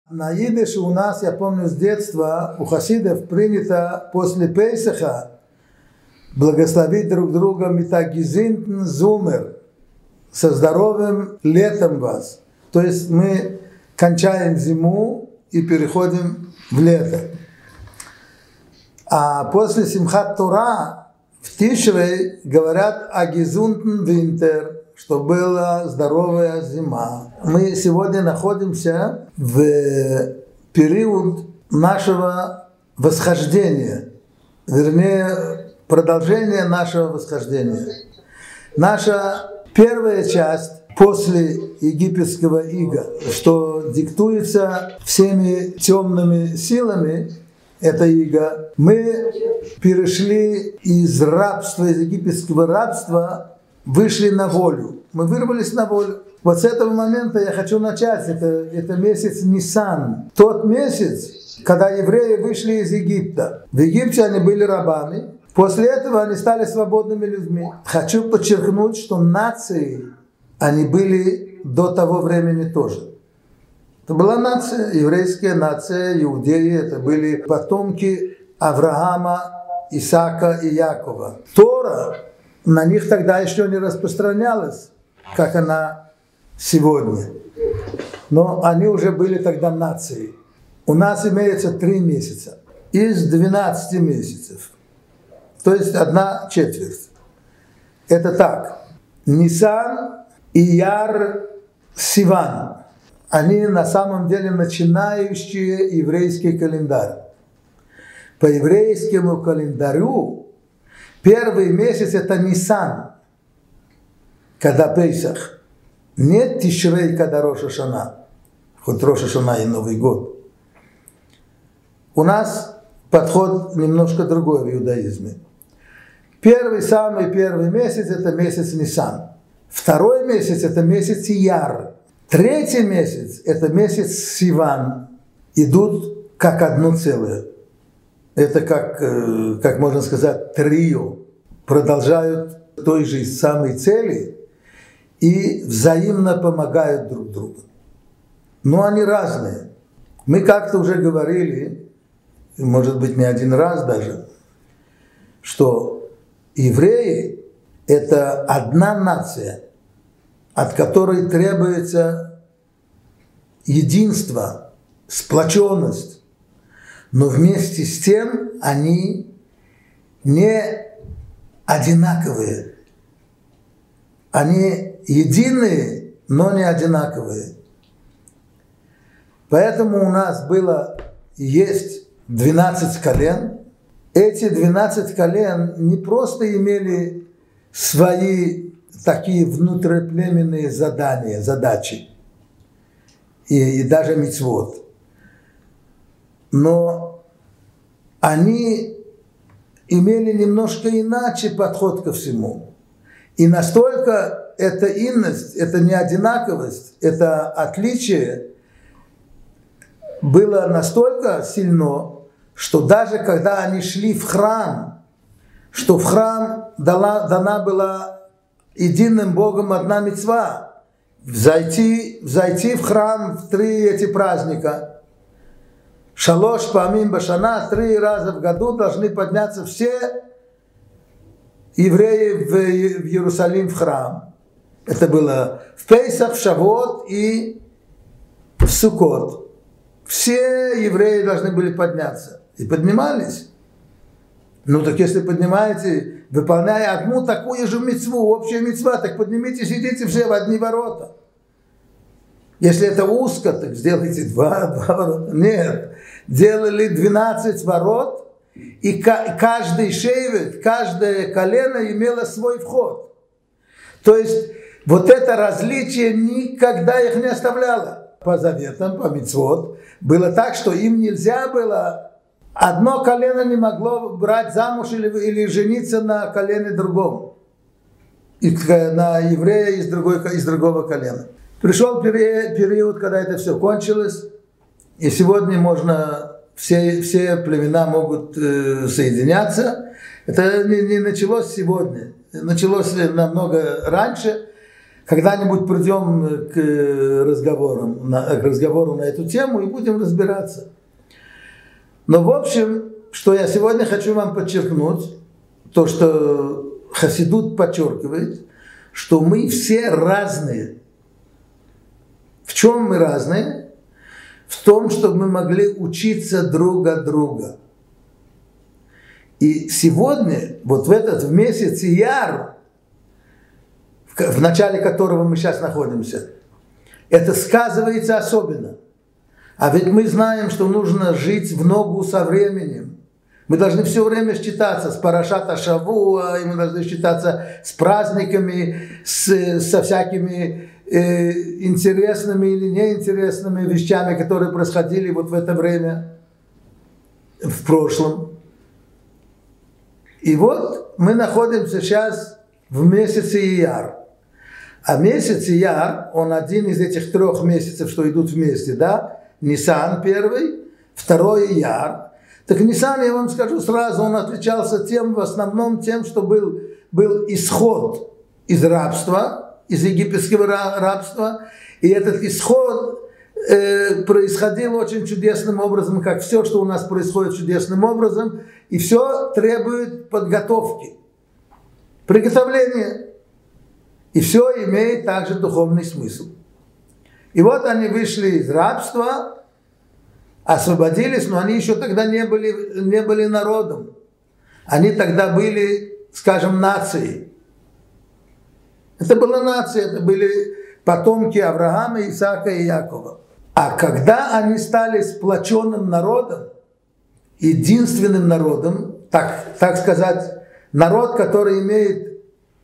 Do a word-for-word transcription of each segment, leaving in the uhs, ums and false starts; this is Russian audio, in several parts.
На идыше у нас, я помню с детства, у хасидов принято после Пейсаха благословить друг друга «Митагизинтн зумер» со здоровым летом вас. То есть мы кончаем зиму и переходим в лето. А после Симхат Тора в Тишрей говорят «Агизунтн винтер», что была здоровая зима. Мы сегодня находимся в период нашего восхождения, вернее, продолжения нашего восхождения. Наша первая часть после египетского ига, что диктуется всеми темными силами, это иго, мы перешли из рабства, из египетского рабства, вышли на волю. Мы вырвались на волю. Вот с этого момента я хочу начать. Это, это месяц Нисан. Тот месяц, когда евреи вышли из Египта. В Египте они были рабами. После этого они стали свободными людьми. Хочу подчеркнуть, что нации они были до того времени тоже. Это была нация, еврейская нация, иудеи. Это были потомки Авраама, Исаака и Якова. Тора на них тогда еще не распространялась, как она сегодня. Но они уже были тогда нацией. У нас имеется три месяца из двенадцати месяцев. То есть одна четверть. Это так. Нисан, Ияр, Сиван. Они на самом деле начинающие еврейский календарь. По еврейскому календарю первый месяц это Нисан, когда Пейсах. Нет Тишрей, когда Рош ха-Шана. Хоть Рош ха-Шана и Новый год. У нас подход немножко другой в иудаизме. Первый, самый первый месяц это месяц Нисан. Второй месяц это месяц Ияр. Третий месяц это месяц Сиван. Идут как одно целое. Это как, как можно сказать, трио. Продолжают той же самой цели и взаимно помогают друг другу. Но они разные. Мы как-то уже говорили, может быть не один раз даже, что евреи – это одна нация, от которой требуется единство, сплоченность. Но вместе с тем они не одинаковые. Они единые, но не одинаковые. Поэтому у нас было, есть двенадцать колен. Эти двенадцать колен не просто имели свои такие внутриплеменные задания, задачи и, и даже мицвот. Но они имели немножко иначе подход ко всему. И настолько эта инность, эта неодинаковость, это отличие было настолько сильно, что даже когда они шли в храм, что в храм дала, дана была единым Богом одна мицва, взойти, взойти в храм в три эти праздника. Шалош памим башана, три раза в году должны подняться все евреи в, в Иерусалим в храм. Это было в Пейсах, в Шавот и в Суккот. Все евреи должны были подняться. И поднимались. Ну так если поднимаете, выполняя одну такую же мицву, общую мицва, так поднимитесь, идите все в одни ворота. Если это узко, так сделайте два, два ворота. Нет. Делали двенадцать ворот, и каждый шейвет, каждое колено имело свой вход. То есть вот это различие никогда их не оставляло. По заветам, по мицвот, было так, что им нельзя было, одно колено не могло брать замуж или, или жениться на колене другом, и на еврея из, другой, из другого колена. Пришел период, когда это все кончилось, и сегодня можно, все, все племена могут э, соединяться. Это не, не началось сегодня, началось намного раньше, Когда-нибудь придем к, разговорам, к разговору на эту тему и будем разбираться. Но в общем, что я сегодня хочу вам подчеркнуть, то, что Хасидут подчеркивает, что мы все разные. В чем мы разные? В том, чтобы мы могли учиться друг от друга. И сегодня, вот в этот в месяц Ияр, в начале которого мы сейчас находимся, это сказывается особенно. А ведь мы знаем, что нужно жить в ногу со временем. Мы должны все время считаться с Парашат а-Шавуа, и мы должны считаться с праздниками, с, со всякими э, интересными или неинтересными вещами, которые происходили вот в это время, в прошлом. И вот мы находимся сейчас в месяце Ияр. А месяц Ияр, он один из этих трех месяцев, что идут вместе, да? Нисан первый, второй Ияр. Так Нисан, я вам скажу сразу, он отличался тем, в основном тем, что был, был исход из рабства, из египетского рабства. И этот исход э, происходил очень чудесным образом, как все, что у нас происходит чудесным образом. И все требует подготовки, приготовления. И все имеет также духовный смысл. И вот они вышли из рабства, освободились, но они еще тогда не были, не были народом. Они тогда были, скажем, нацией. Это была нация, это были потомки Авраама, Исаака и Якова. А когда они стали сплоченным народом, единственным народом, так, так сказать, народ, который имеет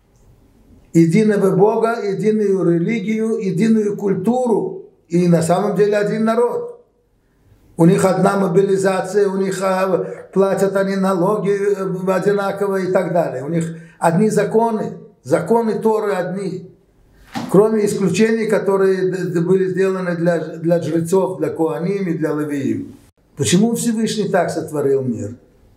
единого Бога, единую религию, единую культуру, и на самом деле один народ. У них одна мобилизация, у них платят они налоги одинаково и так далее. У них одни законы, законы Торы одни. Кроме исключений, которые были сделаны для, для жрецов, для коаним и для левиим. Почему Всевышний так сотворил мир?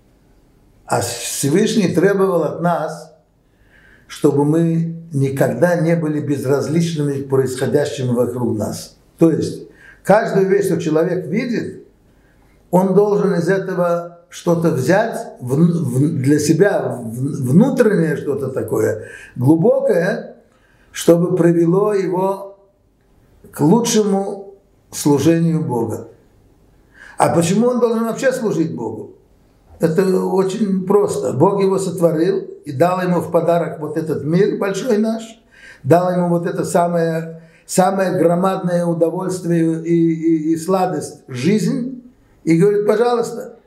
А Всевышний требовал от нас, чтобы мы никогда не были безразличными к происходящему вокруг нас. То есть, каждую вещь, что человек видит, он должен из этого что-то взять в, в, для себя, в, внутреннее что-то такое, глубокое, чтобы привело его к лучшему служению Бога. А почему он должен вообще служить Богу? Это очень просто. Бог его сотворил и дал ему в подарок вот этот мир большой наш, дал ему вот это самое, самое громадное удовольствие и, и, и сладость жизнь, и говорит: пожалуйста,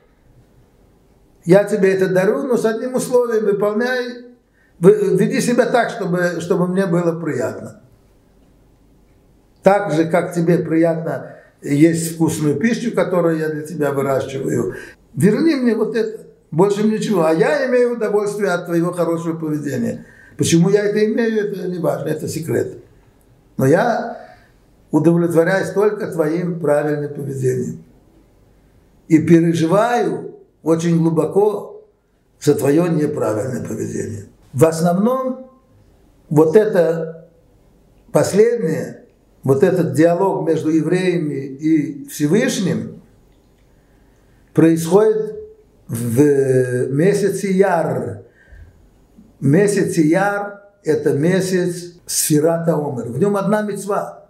я тебе это дарю, но с одним условием: выполняй, веди себя так, чтобы, чтобы мне было приятно. Так же, как тебе приятно есть вкусную пищу, которую я для тебя выращиваю, верни мне вот это, больше ничего. А я имею удовольствие от твоего хорошего поведения. Почему я это имею, это не важно, это секрет. Но я удовлетворяюсь только твоим правильным поведением. И переживаю очень глубоко за твое неправильное поведение. В основном вот это последнее, вот этот диалог между евреями и Всевышним происходит в месяце Ияр. Месяц Ияр – это месяц Сфират ха-Омер. В нем одна мицва.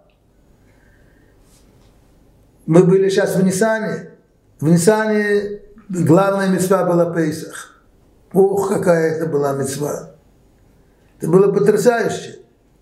Мы были сейчас в Нисане. В Нисане главная мицва была Пейсах. Ох, какая это была мицва. Это было потрясающе.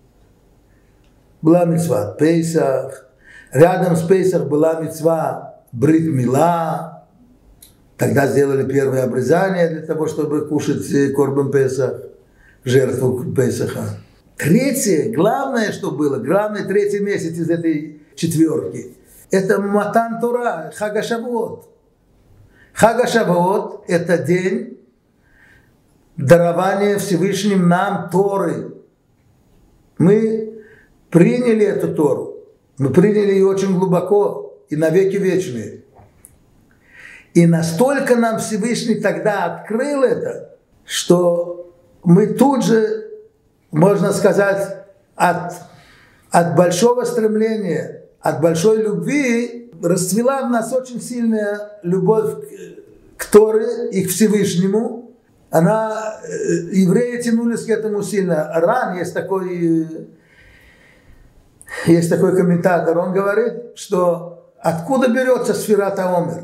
Была мицва Пейсах. Рядом с Пейсах была мицва Брит Мила. Тогда сделали первое обрезание для того, чтобы кушать Корбан Песах, жертву Песаха. Третье, главное, что было, главный третий месяц из этой четверки, это Матан Тора, Хаг ха-Шавуот. Хаг ха-Шавуот – это день дарования Всевышним нам Торы. Мы приняли эту Тору, мы приняли ее очень глубоко и навеки вечные. И настолько нам Всевышний тогда открыл это, что мы тут же, можно сказать, от от большого стремления, от большой любви расцвела в нас очень сильная любовь к Торе и к Всевышнему. Она, евреи тянулись к этому сильно. Ран, есть такой, есть такой комментатор, он говорит, что откуда берется сфират омер?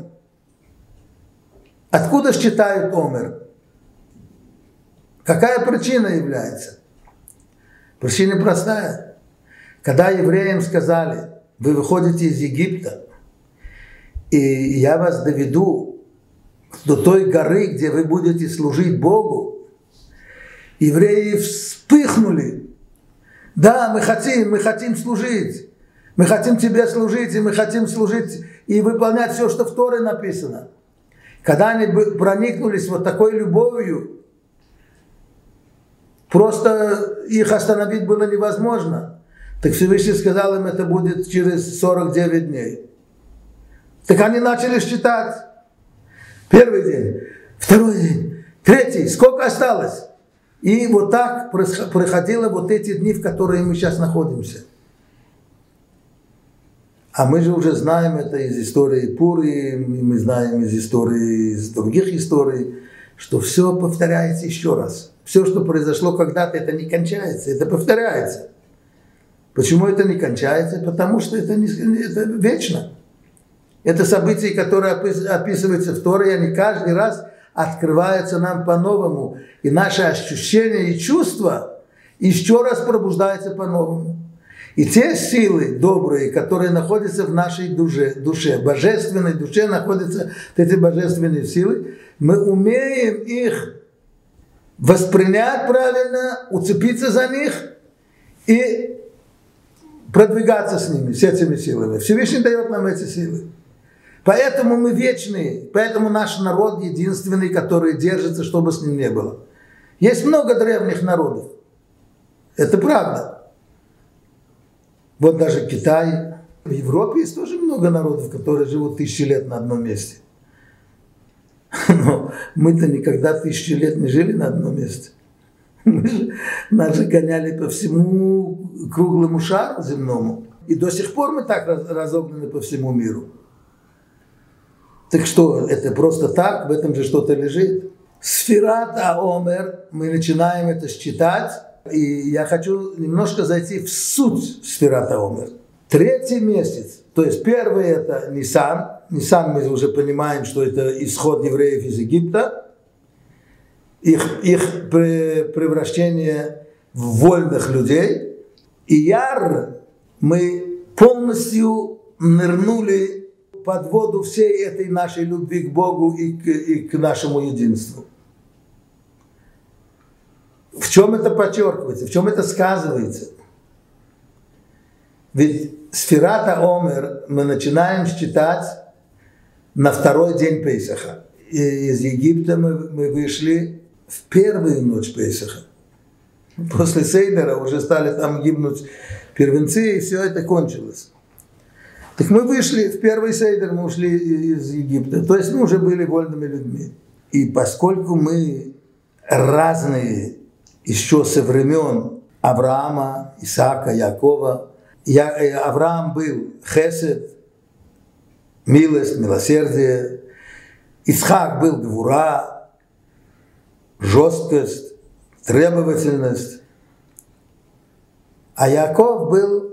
Откуда считают омер? Какая причина является? Причина простая. Когда евреям сказали, вы выходите из Египта, и я вас доведу до той горы, где вы будете служить Богу, евреи вспыхнули. Да, мы хотим, мы хотим служить. Мы хотим тебе служить, и мы хотим служить и выполнять все, что в Торе написано. Когда они проникнулись вот такой любовью, просто их остановить было невозможно. Так Всевышний сказал им, это будет через сорок девять дней. Так они начали считать. Первый день, второй день, третий, сколько осталось? И вот так проходило вот эти дни, в которые мы сейчас находимся. А мы же уже знаем это из истории Пури, мы знаем из истории, из других историй, что все повторяется еще раз. Все, что произошло когда-то, это не кончается, это повторяется. Почему это не кончается? Потому что это, не, это вечно. Это события, которые описываются в Торе, они каждый раз открываются нам по-новому. И наши ощущения и чувства еще раз пробуждаются по-новому. И те силы добрые, которые находятся в нашей душе, душе, божественной душе находятся эти божественные силы, мы умеем их воспринять правильно, уцепиться за них и продвигаться с ними, с этими силами. Всевышний дает нам эти силы. Поэтому мы вечные, поэтому наш народ единственный, который держится, что бы с ним не было. Есть много древних народов. Это правда. Вот даже Китай. В Европе есть тоже много народов, которые живут тысячи лет на одном месте. Но мы-то никогда тысячи лет не жили на одном месте. Мы же, нас же гоняли по всему круглому шару земному. И до сих пор мы так разогнаны по всему миру. Так что, это просто так, в этом же что-то лежит. Сфират омер, мы начинаем это считать, и я хочу немножко зайти в суть сфират омер. Третий месяц, то есть первый это Нисан. Нисан мы уже понимаем, что это исход евреев из Египта, их, их превращение в вольных людей. И Яр мы полностью нырнули под воду всей этой нашей любви к Богу и к, и к нашему единству. В чем это подчеркивается? В чем это сказывается? Ведь сфират омер мы начинаем считать на второй день Пейсаха. И из Египта мы, мы вышли в первую ночь Пейсаха. После Сейдера уже стали там гибнуть первенцы, и все это кончилось. Так мы вышли, в первый сейдер мы ушли из Египта, то есть мы уже были вольными людьми. И поскольку мы разные еще со времен Авраама, Исаака, Якова, я, Авраам был хесед, милость, милосердие, Исхак был гвура, жесткость, требовательность, а Яков был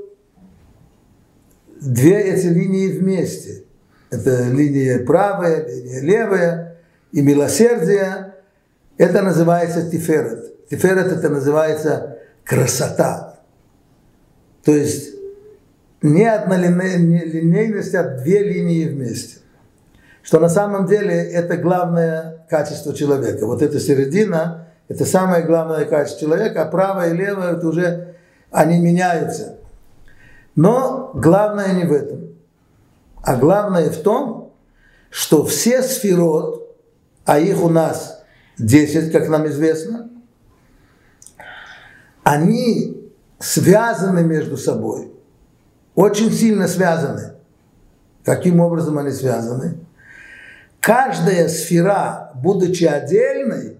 две эти линии вместе. Это линия правая, линия левая. И милосердие, это называется тиферет. Тиферет это называется красота. То есть не одна линейность, а две линии вместе. Что на самом деле это главное качество человека. Вот эта середина, это самое главное качество человека, а правое и левое это уже они меняются. Но главное не в этом. А главное в том, что все сферот, а их у нас десять, как нам известно, они связаны между собой. Очень сильно связаны. Каким образом они связаны? Каждая сфера, будучи отдельной,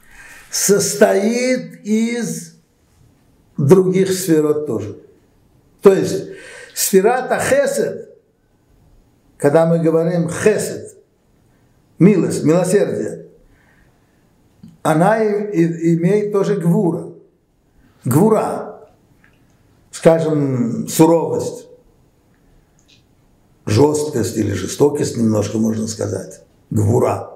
состоит из других сферот тоже. То есть сферата хесед, когда мы говорим хесед, милость, милосердие, она и, имеет тоже гвура. Гвура, скажем, суровость, жесткость или жестокость немножко можно сказать. Гвура.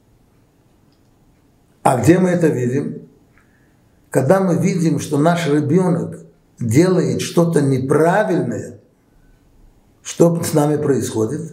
А где мы это видим? Когда мы видим, что наш ребенок делает что-то неправильное, что с нами происходит?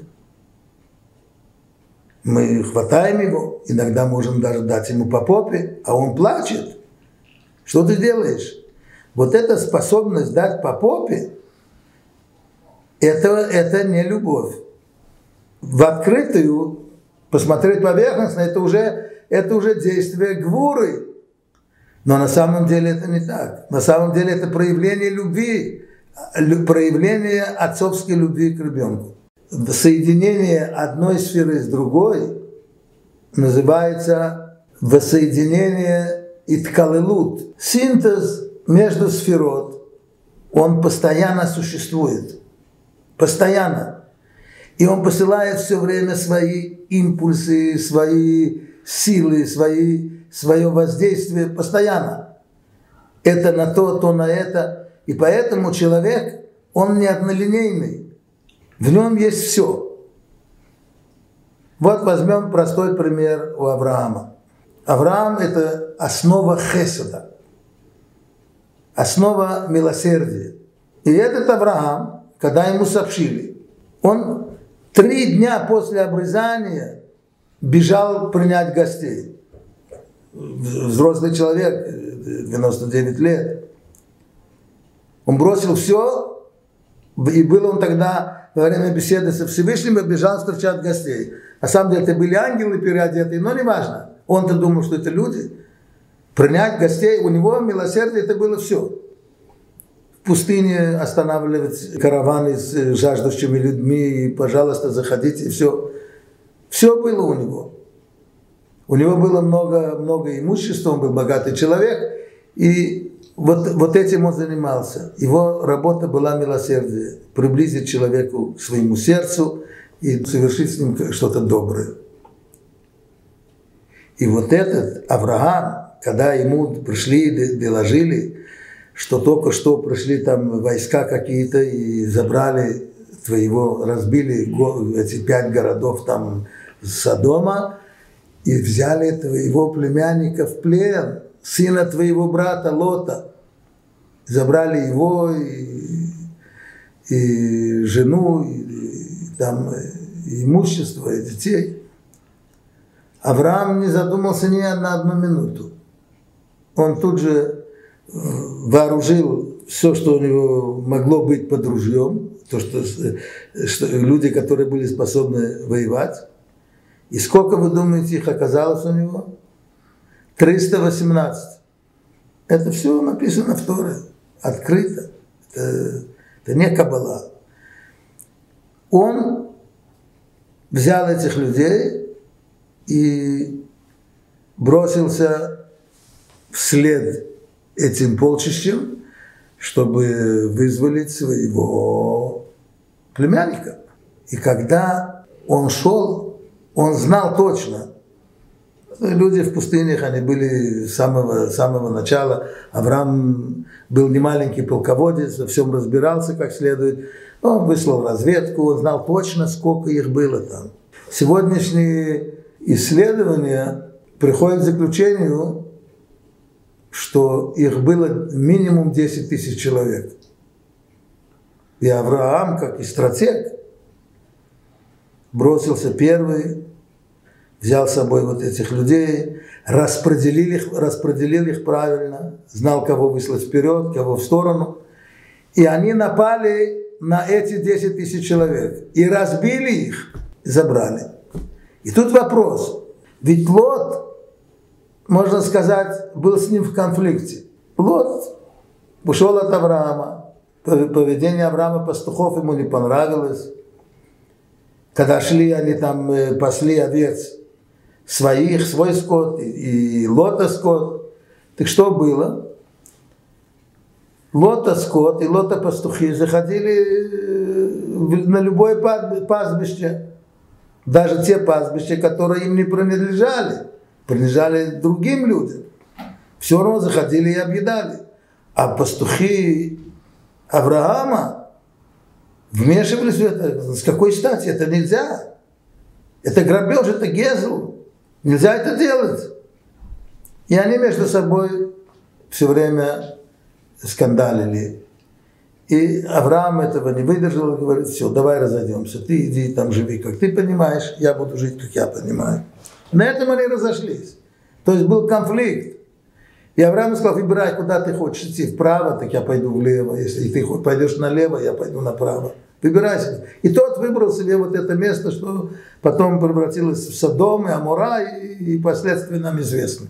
Мы хватаем его, иногда можем даже дать ему по попе, а он плачет. Что ты делаешь? Вот эта способность дать по попе, это, это не любовь. В открытую посмотреть поверхностно, это уже, это уже действие гвуры. Но на самом деле это не так. На самом деле это проявление любви, проявление отцовской любви к ребенку. Соединение одной сферы с другой называется воссоединение иткалелут. Синтез между сферот, он постоянно существует. Постоянно. И он посылает все время свои импульсы, свои силы, свои, свое воздействие постоянно. Это на то, то на это. И поэтому человек, он не однолинейный. В нем есть все. Вот возьмем простой пример у Авраама. Авраам – это основа хеседа, основа милосердия. И этот Авраам, когда ему сообщили, он три дня после обрезания бежал принять гостей. Взрослый человек, девяносто девять лет. Он бросил все, и был он тогда во время беседы со Всевышним, бежал встречать гостей. На самом деле это были ангелы переодетые, но не важно. Он-то думал, что это люди. Принять гостей, у него милосердие, это было все. В пустыне останавливать караваны с жаждущими людьми, и, пожалуйста, заходите, и все. Все было у него. У него было много, много имущества, он был богатый человек, и вот, вот этим он занимался. Его работа была милосердие, приблизить человеку к своему сердцу и совершить с ним что-то доброе. И вот этот Авраам, когда ему пришли, доложили, что только что пришли там войска какие-то и забрали твоего, разбили эти пять городов там Содома, и взяли твоего племянника в плен, сына твоего брата Лота. Забрали его и, и жену, и, и, там, и имущество, и детей. Авраам не задумался ни на одну минуту. Он тут же вооружил все, что у него могло быть под ружьем, то, что, что люди, которые были способны воевать. И сколько, вы думаете, их оказалось у него? триста восемнадцать. Это все написано в Торе, открыто. Это, это не каббала. Он взял этих людей и бросился вслед этим полчищем, чтобы вызволить своего племянника. И когда он шел, он знал точно. Люди в пустынях, они были с самого, самого начала. Авраам был не маленький полководец, во всем разбирался как следует. Он выслал разведку, он знал точно, сколько их было там. Сегодняшние исследования приходят к заключению, что их было минимум десять тысяч человек. И Авраам, как и стратег, бросился первый, взял с собой вот этих людей, распределил их, распределил их правильно, знал, кого выслать вперед, кого в сторону. И они напали на эти десять тысяч человек и разбили их, и забрали. И тут вопрос. Ведь Лот, можно сказать, был с ним в конфликте. Лот ушел от Авраама. Поведение Авраама пастухов ему не понравилось. Когда шли, они там пасли овец своих, свой скот и, и Лота скот. Так что было? Лота скот и лота пастухи заходили на любое пастбище. Даже те пастбища, которые им не принадлежали, принадлежали другим людям. Все равно заходили и объедали. А пастухи Авраама вмешивались в это. С какой стати? Это нельзя. Это грабеж, это гезл. Нельзя это делать. И они между собой все время скандалили. И Авраам этого не выдержал и говорит: все, давай разойдемся. Ты иди там живи, как ты понимаешь, я буду жить, как я понимаю. На этом они разошлись. То есть был конфликт. И Авраам сказал: выбирай, куда ты хочешь идти. Вправо, так я пойду влево. Если ты пойдешь налево, я пойду направо. Выбирай себе. И тот выбрал себе вот это место, что потом превратилось в Содом и Амора, и, и последствия нам известны.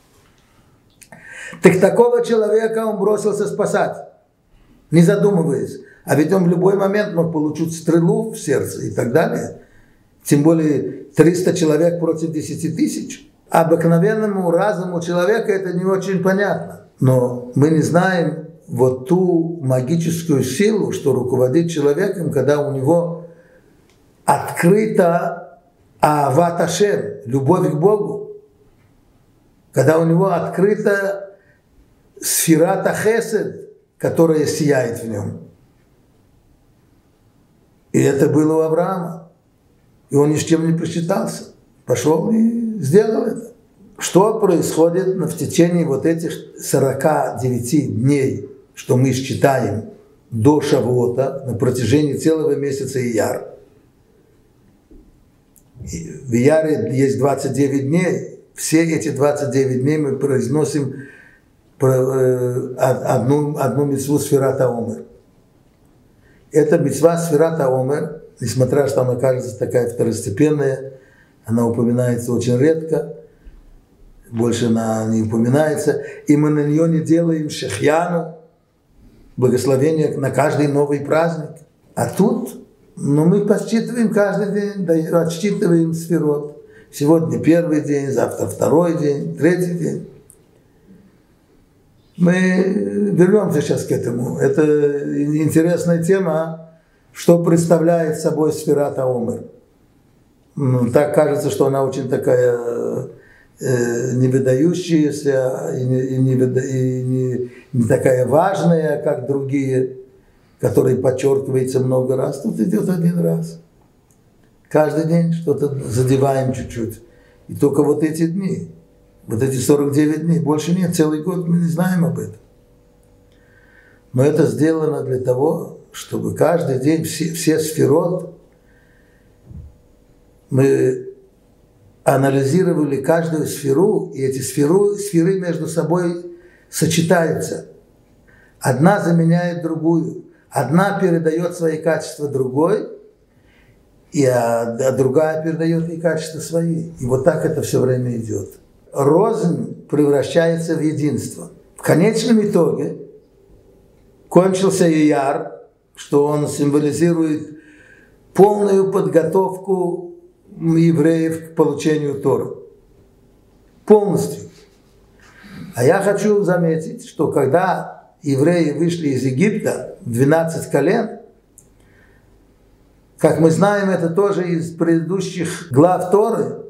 Так такого человека он бросился спасать, не задумываясь. А ведь он в любой момент мог получить стрелу в сердце и так далее. Тем более триста человек против десяти тысяч. Обыкновенному разуму человека это не очень понятно. Но мы не знаем вот ту магическую силу, что руководит человеком, когда у него открыта Аават Ашем, любовь к Богу. Когда у него открыта Сфират ха-Хесед, которая сияет в нем. И это было у Авраама. И он ни с чем не просчитался. Пошел и сделал это. Что происходит в течение вот этих сорока девяти дней, что мы считаем до Шавуота, на протяжении целого месяца Ияр? В Ияре есть двадцать девять дней. Все эти двадцать девять дней мы произносим одну, одну мицву Сфират ха-Омер. Эта мицва Сфират ха-Омер, несмотря что она кажется такая второстепенная, она упоминается очень редко, больше она не упоминается, и мы на нее не делаем шехьяну, благословение на каждый новый праздник. А тут, ну, мы подсчитываем каждый день, да, отсчитываем сферот. Сегодня первый день, завтра второй день, третий день. Мы вернемся сейчас к этому. Это интересная тема, что представляет собой Сфират ха-Омер. Ну, так кажется, что она очень такая э, невыдающаяся и, не, и, не, и не, не такая важная, как другие, которые подчеркиваются много раз. Тут идет один раз. Каждый день что-то задеваем чуть-чуть. И только вот эти дни. Вот эти сорок девять дней, больше нет, целый год мы не знаем об этом. Но это сделано для того, чтобы каждый день все, все сферот, мы анализировали каждую сферу, и эти сферу, сферы между собой сочетаются. Одна заменяет другую, одна передает свои качества другой, и, а, а другая передает ей качества свои. И вот так это все время идет. Рознь превращается в единство. В конечном итоге кончился Ияр, что он символизирует полную подготовку евреев к получению Торы. Полностью. А я хочу заметить, что когда евреи вышли из Египта, двенадцать колен, как мы знаем это тоже из предыдущих глав Торы,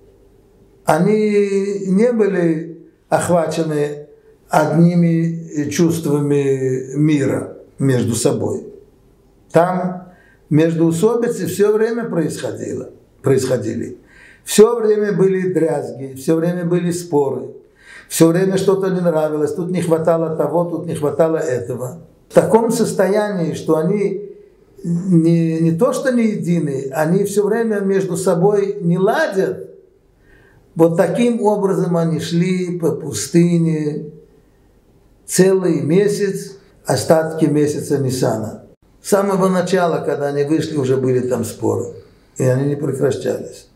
они не были охвачены одними чувствами мира между собой. Там междоусобицы все время происходило, происходили. Все время были дрязги, все время были споры, все время что-то не нравилось, тут не хватало того, тут не хватало этого. В таком состоянии, что они не, не то что не едины, они все время между собой не ладят. Вот таким образом они шли по пустыне целый месяц, остатки месяца Ниссана. С самого начала, когда они вышли, уже были там споры, и они не прекращались.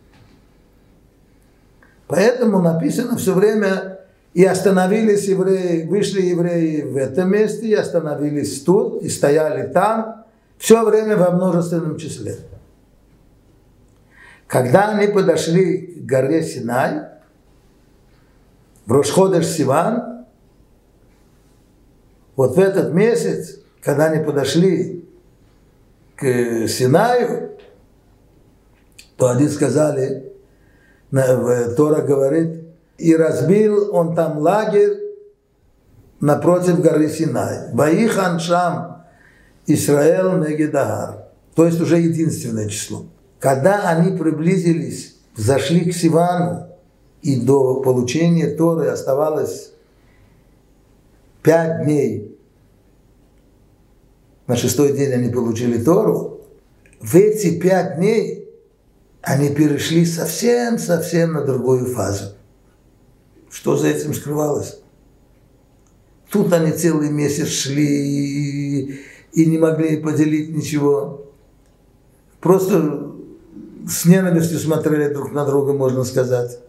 Поэтому написано все время: и остановились евреи, вышли евреи в этом месте, и остановились тут, и стояли там, все время во множественном числе. Когда они подошли к горе Синай, в Рош ходеш Сиван, Вот в этот месяц, когда они подошли к Синаю, то они сказали, Тора говорит, и разбил он там лагерь напротив горы Синай. Ваихан Шам Исраэл Негедагар. То есть уже единственное число. Когда они приблизились, зашли к Сивану, и до получения Торы оставалось пять дней. На шестой день они получили Тору. В эти пять дней они перешли совсем-совсем на другую фазу. Что за этим скрывалось? Тут они целый месяц шли и не могли поделить ничего. Просто с ненавистью смотрели друг на друга, можно сказать.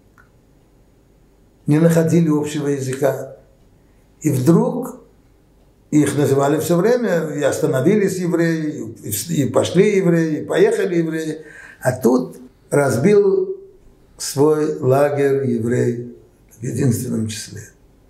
Не находили общего языка. И вдруг их называли все время, и остановились евреи, и пошли евреи, и поехали евреи. А тут разбил свой лагерь еврей в единственном числе.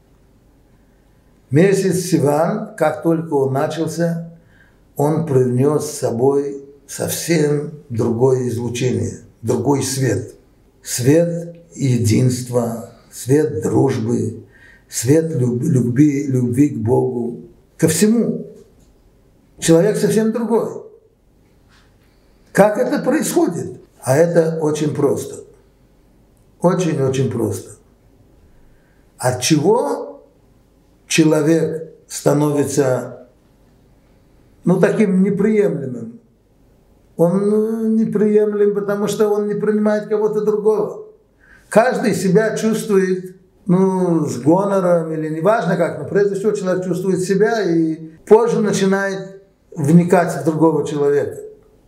Месяц Сиван, как только он начался, он принес с собой совсем другое излучение, другой свет. Свет единства, свет дружбы, свет любви, любви к Богу, ко всему. Человек совсем другой. Как это происходит? А это очень просто. Очень-очень просто. От чего человек становится, ну, таким неприемлемым? Он неприемлем, потому что он не принимает кого-то другого. Каждый себя чувствует, ну, с гонором или неважно как, но прежде всего человек чувствует себя и позже начинает вникать в другого человека.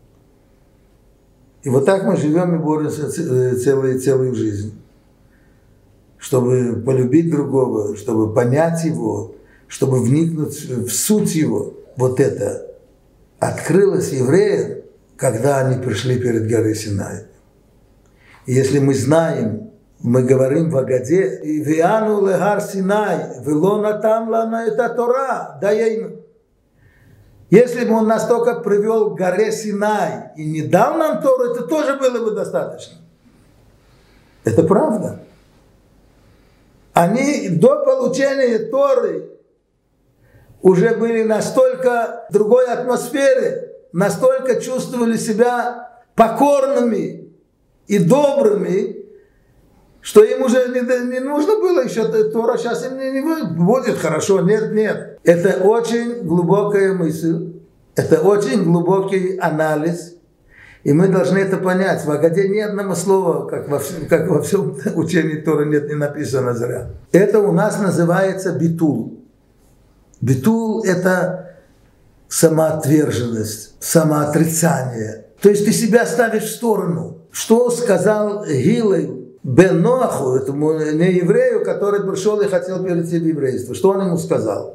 И вот так мы живем и боремся целую, целую жизнь. Чтобы полюбить другого, чтобы понять его, чтобы вникнуть в суть его. Вот это открылось евреям, когда они пришли перед горой Синай. И если мы знаем, мы говорим в Агаде, и «Виану легар Синай, вело натам лана эта Тора, даяйну». Если бы он нас только привел к горе Синай и не дал нам Тору, это тоже было бы достаточно. Это правда. Они до получения Торы уже были настолько в другой атмосфере, настолько чувствовали себя покорными и добрыми, что им уже не, не нужно было еще Тора, сейчас им не, не будет хорошо, нет, нет. Это очень глубокая мысль, это очень глубокий анализ, и мы должны это понять. В Агаде ни одного слова, как во, как во всем учении Торы, нет, не написано зря. Это у нас называется битул. Битул – это самоотверженность, самоотрицание. То есть ты себя ставишь в сторону. Что сказал Гилель бен Ноаху, этому нееврею, который пришел и хотел перейти в еврейство? Что он ему сказал?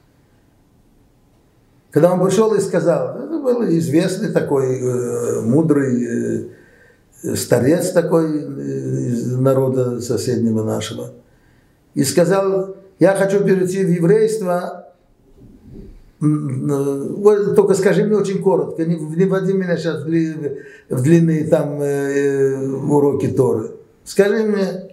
Когда он пришел и сказал, это был известный такой э, мудрый э, старец такой э, из народа соседнего нашего, и сказал, я хочу перейти в еврейство, только скажи мне очень коротко, не, не вводи меня сейчас в, в длинные там э, уроки Торы. Скажи мне,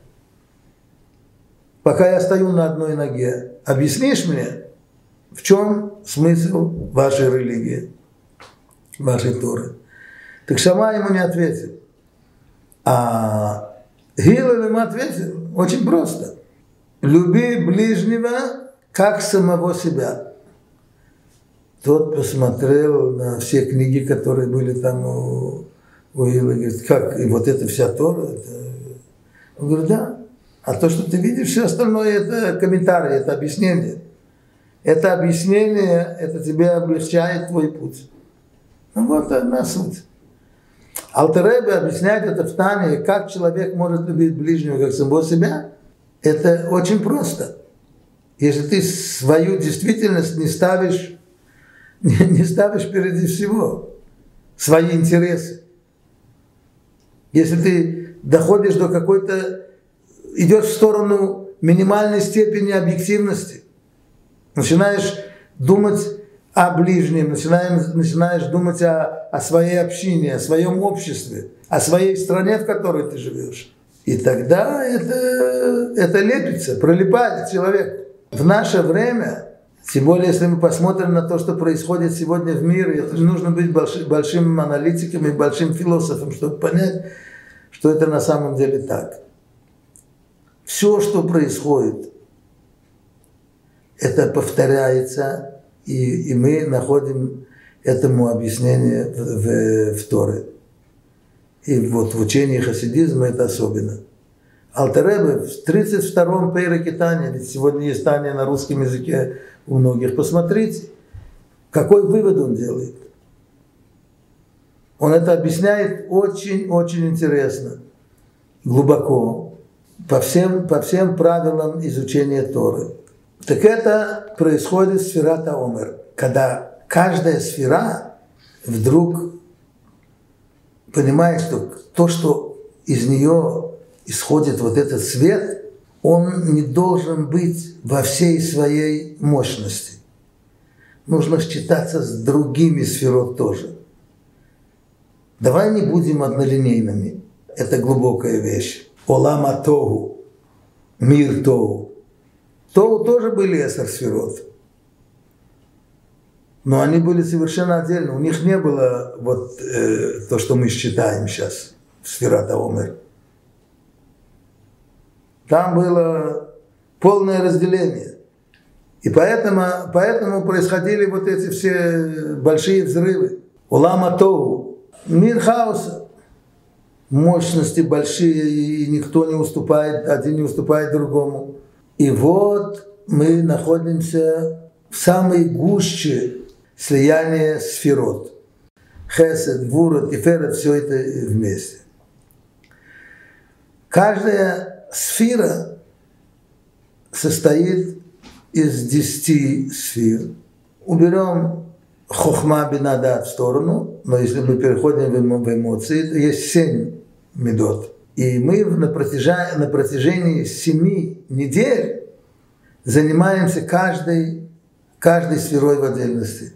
пока я стою на одной ноге, объяснишь мне, в чем смысл вашей религии, вашей Торы? Так Шама ему не ответил. А Гилель ему ответил очень просто. Люби ближнего, как самого себя. Тот посмотрел на все книги, которые были там у, у Гилеля, говорит, как, и вот это вся Тора? Это... Он говорит, да. А то, что ты видишь, все остальное, это комментарии, это объяснение. Это объяснение, это тебе облегчает твой путь. Ну вот одна суть. Алтер Ребе объясняет это в Тане, как человек может любить ближнего, как самого себя. Это очень просто. Если ты свою действительность не ставишь, не, не ставишь впереди всего, свои интересы. Если ты доходишь до какой-то, идешь в сторону минимальной степени объективности, Начинаешь думать о ближнем, начинаешь, начинаешь думать о, о своей общине, о своем обществе, о своей стране, в которой ты живешь. И тогда это, это лепится, прилипает к человеку. В наше время, тем более, если мы посмотрим на то, что происходит сегодня в мире, это же нужно быть большим, большим аналитиком и большим философом, чтобы понять, что это на самом деле так. Все, что происходит, это повторяется, и, и мы находим этому объяснение в, в, в Торе. И вот в учении хасидизма это особенно. Алтер Ребе в тридцать втором пейреке Тания, ведь сегодня есть Тания на русском языке у многих, посмотрите, какой вывод он делает. Он это объясняет очень-очень интересно, глубоко, по всем, по всем правилам изучения Торы. Так это происходит в сферат ха-омер, когда каждая сфера вдруг понимает, что то, что из нее исходит вот этот свет, он не должен быть во всей своей мощности. Нужно считаться с другими сферот тоже. Давай не будем однолинейными. Это глубокая вещь. Олам ха-тогу, мир тогу. Тогу тоже были эсер сферот. Но они были совершенно отдельно. У них не было вот э, то, что мы считаем сейчас в сферат ха-омер. Там было полное разделение. И поэтому, поэтому происходили вот эти все большие взрывы. Олам ха-тогу, мир хаоса. Мощности большие, и никто не уступает, один не уступает другому. И вот мы находимся в самой гуще слияния сферот. Хесед, Гвура, Тиферет, все это вместе. Каждая сфера состоит из десяти сфер. Уберем хохма бина дат в сторону, но если мы переходим в эмоции, то есть семь медот. И мы на протяжении, на протяжении семи недель занимаемся каждой, каждой сферой в отдельности.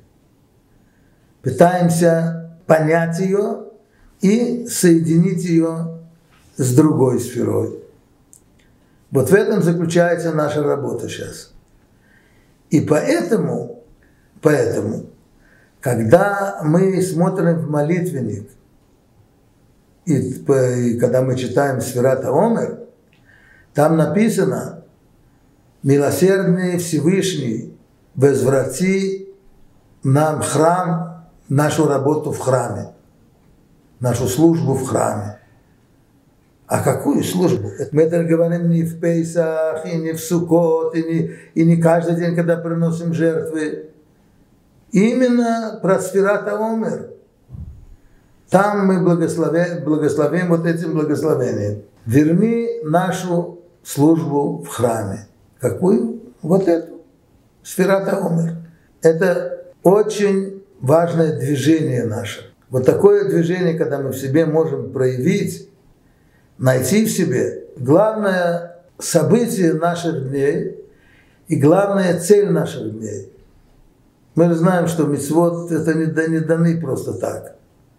Пытаемся понять ее и соединить ее с другой сферой. Вот в этом заключается наша работа сейчас. И поэтому, поэтому, когда мы смотрим в молитвенник, и, и когда мы читаем сферат ха-омер, там написано: «Милосердный Всевышний, возврати нам храм, нашу работу в храме, нашу службу в храме». А какую службу? Мы это говорим не в Пейсах, и не в Суккот, и не, и не каждый день, когда приносим жертвы. Именно про сферат ха-омер. Там мы благословим, благословим вот этим благословением. Верни нашу службу в храме. Какую? Вот эту. Сферат ха-омер. Это очень важное движение наше. Вот такое движение, когда мы в себе можем проявить, найти в себе главное событие наших дней и главная цель наших дней. Мы знаем, что мицвот это не даны просто так.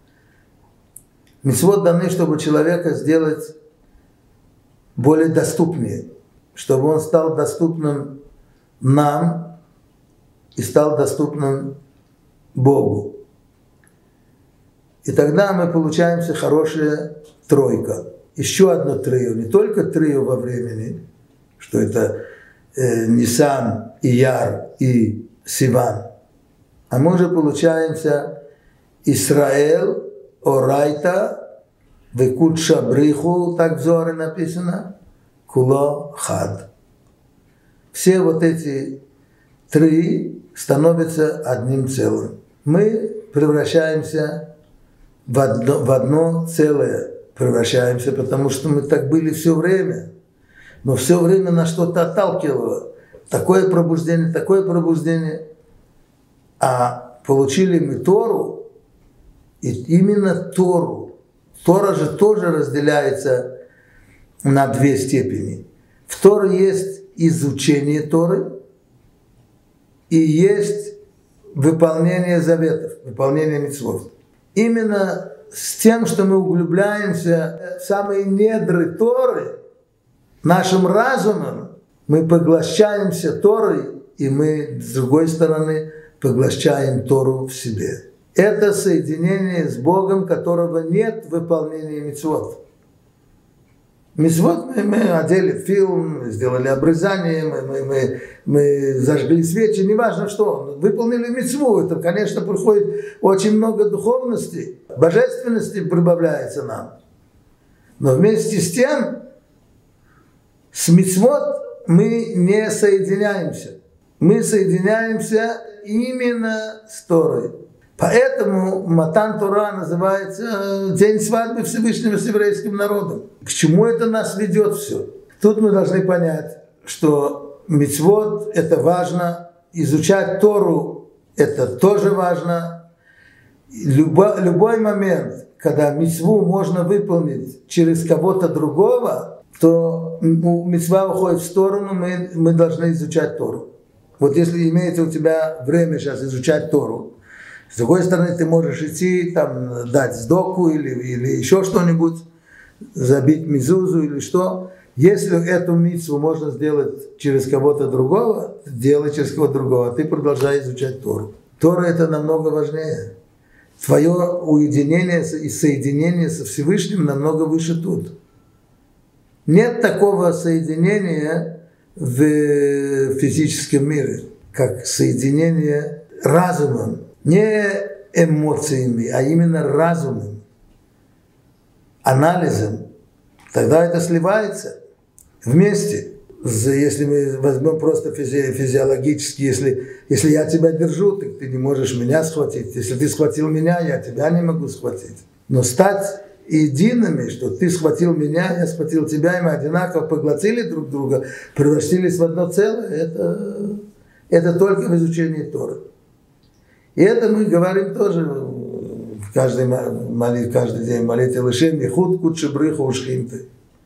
Мицвот даны, чтобы человека сделать более доступнее, чтобы он стал доступным нам и стал доступным Богу. И тогда мы получаемся хорошая тройка. Еще одно трио, не только трио во времени, что это э, Нисан, Ияр и Сиван, а мы уже получаемся Исраэль, Орайта, Векудша Бриху, так в Зоре написано, Куло Хад. Все вот эти три становятся одним целым. Мы превращаемся в одно, в одно целое, превращаемся, потому что мы так были все время. Но все время нас что-то отталкивало. Такое пробуждение, такое пробуждение. А получили мы Тору, и именно Тору. Тора же тоже разделяется на две степени. В Торе есть изучение Торы, и есть выполнение заветов, выполнение мицвот. Именно с тем, что мы углубляемся в самые недры Торы, нашим разумом, мы поглощаемся Торой, и мы, с другой стороны, поглощаем Тору в себе. Это соединение с Богом, которого нет в выполнении мицвот. Мицвот мы, мы одели фильм, сделали обрезание, мы, мы, мы, мы зажгли свечи, неважно что, выполнили мицву. Это, конечно, приходит очень много духовности, божественности прибавляется нам. Но вместе с тем, с мицвот мы не соединяемся. Мы соединяемся именно с Торой. Поэтому Матан Тора называется День свадьбы Всевышнего с еврейским народом. К чему это нас ведет все? Тут мы должны понять, что мицвот – это важно, изучать Тору – это тоже важно. Любой, любой момент, когда мицву можно выполнить через кого-то другого, то мицва уходит в сторону, мы, мы должны изучать Тору. Вот если имеется у тебя время сейчас изучать Тору, с другой стороны, ты можешь идти, там, дать сдоку или, или еще что-нибудь, забить мизузу или что. Если эту мицву можно сделать через кого-то другого, делай через кого-то другого, а ты продолжай изучать Тору. Тора – это намного важнее. Твое уединение и соединение со Всевышним намного выше тут. Нет такого соединения в физическом мире, как соединение разумом. Не эмоциями, а именно разумом, анализом. Тогда это сливается вместе. Если мы возьмем просто физи- физиологически, если, если я тебя держу, ты, ты не можешь меня схватить. Если ты схватил меня, я тебя не могу схватить. Но стать едиными, что ты схватил меня, я схватил тебя, и мы одинаково поглотили друг друга, превратились в одно целое, это, это только в изучении Торы. И это мы говорим тоже в каждый, молит, каждый день. Молите Лешем, Ехуд, Кудшебриху, Ушхинты.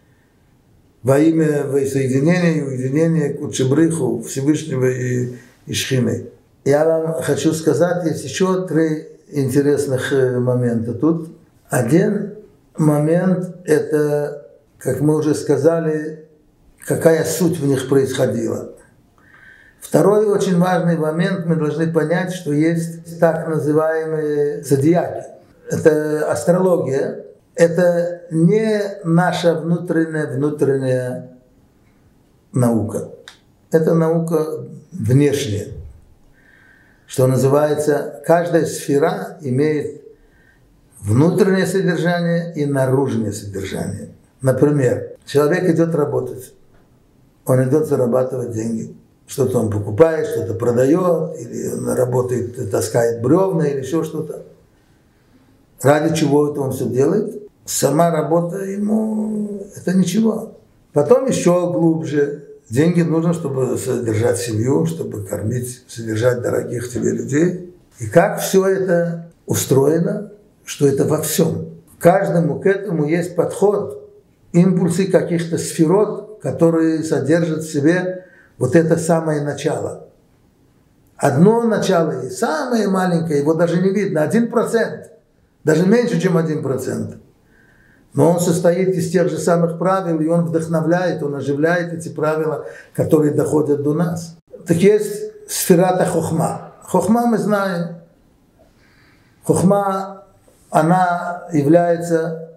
Во имя воссоединения и уединения Кудшебриху, Всевышнего и, и Шхины. Я вам хочу сказать, есть еще три интересных момента тут. Один момент, это, как мы уже сказали, какая суть в них происходила. Второй очень важный момент, мы должны понять, что есть так называемые зодиаки. Это астрология, это не наша внутренняя, внутренняя наука. Это наука внешняя. Что называется, каждая сфера имеет внутреннее содержание и наружное содержание. Например, человек идет работать, он идет зарабатывать деньги. Что-то он покупает, что-то продает, или он работает, таскает бревна, или еще что-то. Ради чего это он все делает? Сама работа ему – это ничего. Потом еще глубже. Деньги нужно, чтобы содержать семью, чтобы кормить, содержать дорогих тебе людей. И как все это устроено, что это во всем. Каждому к этому есть подход, импульсы каких-то сферот, которые содержат в себе вот это самое начало. Одно начало есть, самое маленькое, его даже не видно, один процент, даже меньше, чем один процент. Но он состоит из тех же самых правил, и он вдохновляет, он оживляет эти правила, которые доходят до нас. Так есть сферата хохма. Хохма мы знаем. Хохма, она является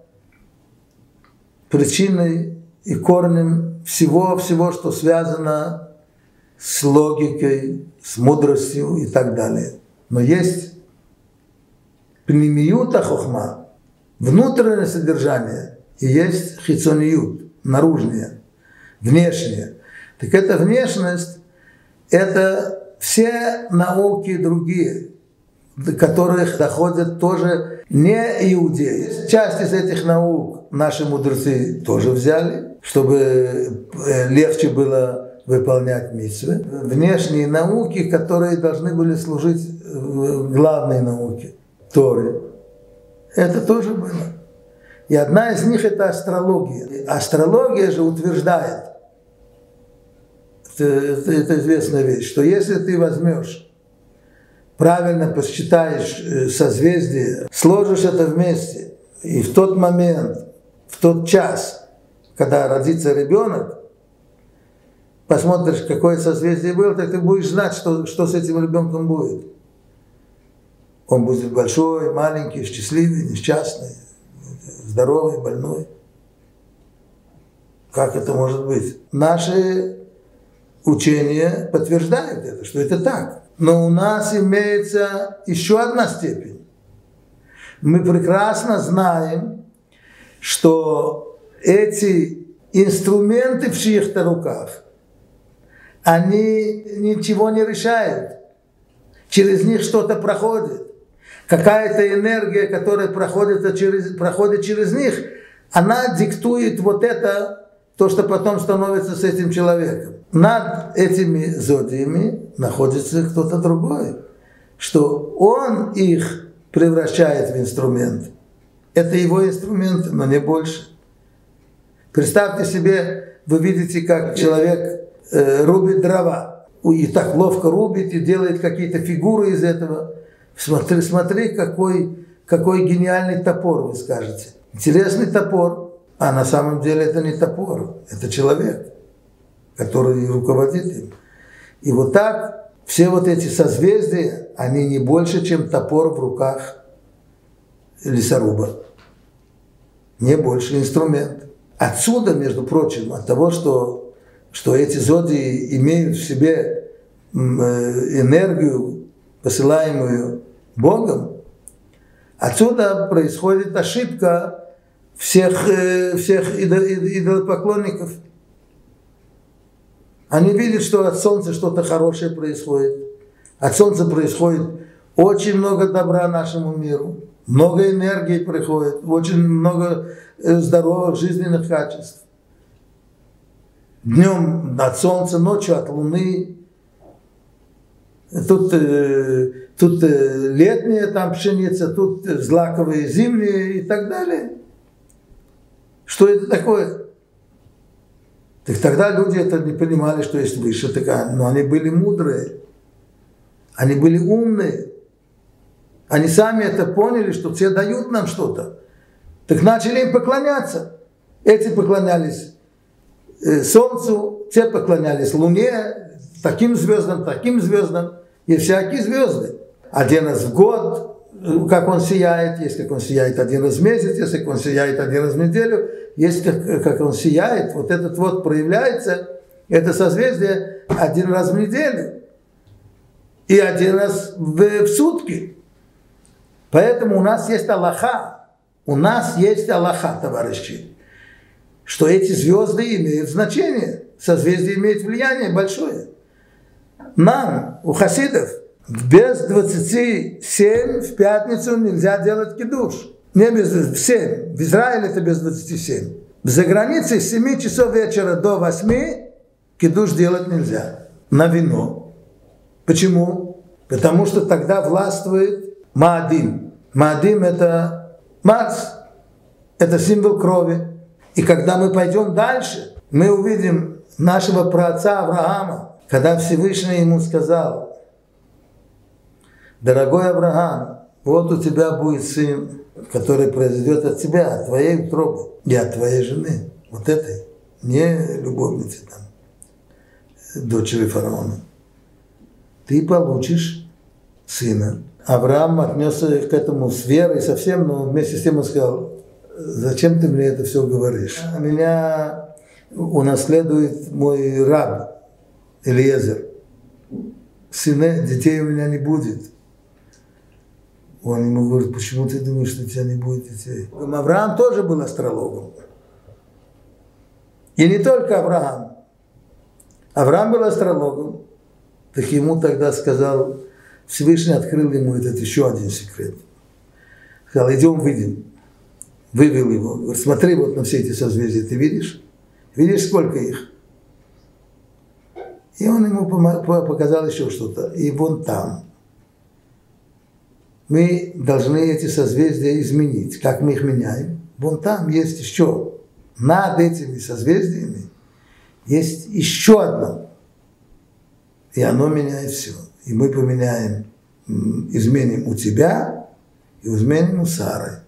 причиной и корнем всего-всего, что связано с логикой, с мудростью и так далее. Но есть пнемиюта хохма, внутреннее содержание, и есть хицониют, наружное, внешнее. Так эта внешность, это все науки другие, до которых доходят тоже не иудеи. Часть из этих наук наши мудрецы тоже взяли, чтобы легче было выполнять мицвы. Внешние науки, которые должны были служить главной науке, Торе. Это тоже было. И одна из них – это астрология. Астрология же утверждает это, это, это известная вещь, что если ты возьмешь, правильно посчитаешь созвездие, сложишь это вместе, и в тот момент, в тот час, когда родится ребенок, посмотришь, какое созвездие было, так ты будешь знать, что, что с этим ребенком будет. Он будет большой, маленький, счастливый, несчастный, здоровый, больной. Как это может быть? Наши учения подтверждают это, что это так. Но у нас имеется еще одна степень. Мы прекрасно знаем, что эти инструменты в чьих-то руках, они ничего не решают. Через них что-то проходит. Какая-то энергия, которая проходит через, проходит через них, она диктует вот это, то, что потом становится с этим человеком. Над этими зодиями находится кто-то другой, что он их превращает в инструмент. Это его инструмент, но не больше. Представьте себе, вы видите, как человек э, рубит дрова, и так ловко рубит, и делает какие-то фигуры из этого. Смотри, смотри, какой, какой гениальный топор, вы скажете. Интересный топор, а на самом деле это не топор, это человек, который руководит им. И вот так все вот эти созвездия, они не больше, чем топор в руках лесоруба. Не больше инструмент. Отсюда, между прочим, от того, что, что эти зодии имеют в себе энергию, посылаемую Богом, отсюда происходит ошибка всех, всех идолопоклонников. Они видят, что от Солнца что-то хорошее происходит. От Солнца происходит очень много добра нашему миру, много энергии приходит, очень много здоровых жизненных качеств. Днем от Солнца, ночью от Луны. Тут, тут летняя там пшеница, тут злаковые зимние и так далее. Что это такое? Так тогда люди это не понимали, что есть выше такая, но они были мудрые, они были умные. Они сами это поняли, что все дают нам что-то. Так начали им поклоняться. Эти поклонялись Солнцу, те поклонялись Луне, таким звездам, таким звездам. И всякие звезды. Один раз в год, как он сияет, есть как он сияет один раз в месяц, есть как он сияет один раз в неделю, есть как, как он сияет, вот этот вот проявляется, это созвездие один раз в неделю и один раз в, в сутки. Поэтому у нас есть Аллаха, у нас есть Аллаха, товарищи, что эти звезды имеют значение, созвездие имеет влияние большое. Нам, у хасидов, без двадцати семи в пятницу нельзя делать кидуш. Не без семь. В Израиле это без двадцати семи. За границей с семи часов вечера до восьми кидуш делать нельзя. На вино. Почему? Потому что тогда властвует Маадим. Маадим это Марс. Это символ крови. И когда мы пойдем дальше, мы увидим нашего праотца Авраама, когда Всевышний ему сказал: дорогой Авраам, вот у тебя будет сын, который произойдет от тебя, от твоей утробы и от твоей жены, вот этой, не любовницы там, дочери фараона. Ты получишь сына. Авраам отнесся к этому с верой совсем, но вместе с тем он сказал: зачем ты мне это все говоришь? Меня унаследует мой раб Элиезер. Сына, детей у меня не будет. Он ему говорит: почему ты думаешь, что у тебя не будет детей? Авраам тоже был астрологом. И не только Авраам. Авраам был астрологом. Так ему тогда сказал, Всевышний открыл ему этот еще один секрет. Сказал: идем, выйдем. Вывел его. Говорит: смотри вот на все эти созвездия, ты видишь? Видишь, сколько их? И он ему показал еще что-то. И вон там. Мы должны эти созвездия изменить. Как мы их меняем? Вон там есть еще. Над этими созвездиями есть еще одно. и оно меняет все. И мы поменяем, изменим у тебя и изменим у Сары.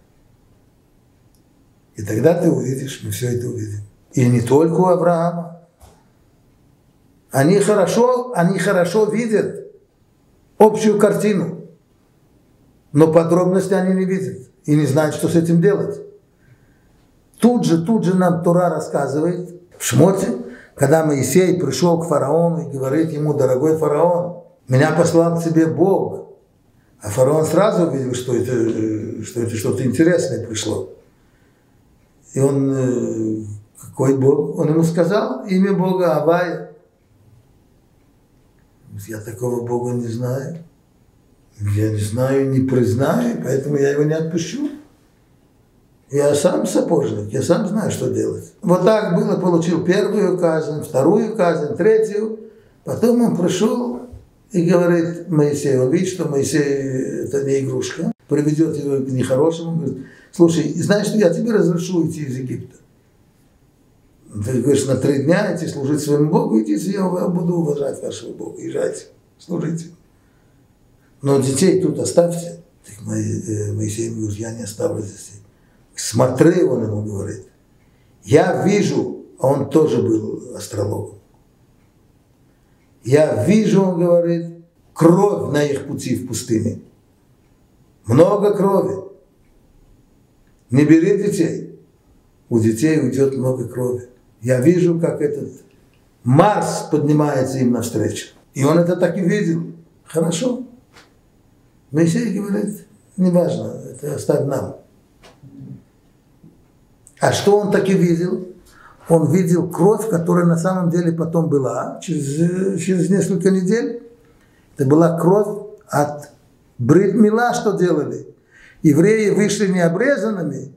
И тогда ты увидишь, мы все это увидим. И не только у Авраама. Они хорошо, они хорошо видят общую картину, но подробности они не видят и не знают, что с этим делать. Тут же, тут же нам Тора рассказывает в Шмоте, когда Моисей пришел к фараону и говорит ему: дорогой фараон, меня послал к тебе Бог. А фараон сразу увидел, что это, что это что-то интересное пришло. И он, какой Бог? Он ему сказал имя Бога Авая. Я такого Бога не знаю. Я не знаю, не признаю, поэтому я его не отпущу. Я сам сапожник, я сам знаю, что делать. Вот так было, получил первую казнь, вторую казнь, третью. Потом он пришел и говорит Моисею, он видит, что Моисей это не игрушка, приведет его к нехорошему, говорит: слушай, знаешь, что я тебе разрешу идти из Египта. Ты говоришь, на три дня идти служить своему Богу, идите, я буду уважать вашего Бога, езжайте, служите. Но детей тут оставьте. Так Моисей говорит: я не оставлю детей. Смотри, он ему говорит. Я вижу, а он тоже был астрологом. Я вижу, он говорит, кровь на их пути в пустыне. Много крови. Не бери детей. У детей уйдет много крови. Я вижу, как этот Марс поднимается им навстречу. И он это так и видел. Хорошо. Моисей говорит: неважно, это оставь нам. А что он так и видел? Он видел кровь, которая на самом деле потом была, через, через несколько недель. Это была кровь от Брит Мила, что делали. Евреи вышли необрезанными,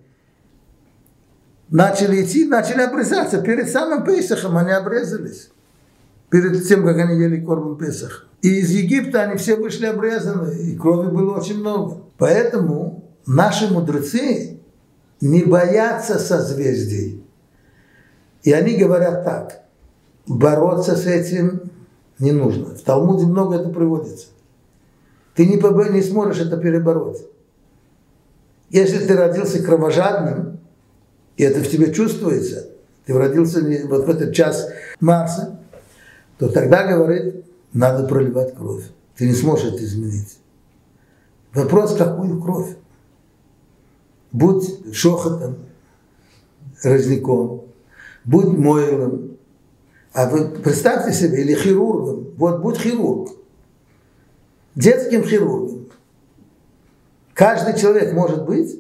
начали идти, начали обрезаться. Перед самым Песахом они обрезались. Перед тем, как они ели корбан Песах. И из Египта они все вышли обрезаны, и крови было очень много. Поэтому наши мудрецы не боятся созвездий. И они говорят так: бороться с этим не нужно. В Талмуде много это приводится. Ты не, побо... не сможешь это перебороть. Если ты родился кровожадным, и это в тебе чувствуется, ты родился вот в этот час Марса, то тогда, говорит, надо проливать кровь. Ты не сможешь это изменить. Вопрос, какую кровь? Будь Шохотом, Резняком, будь Мойлом. А вы представьте себе, или хирургом. Вот будь хирург. Детским хирургом. Каждый человек может быть.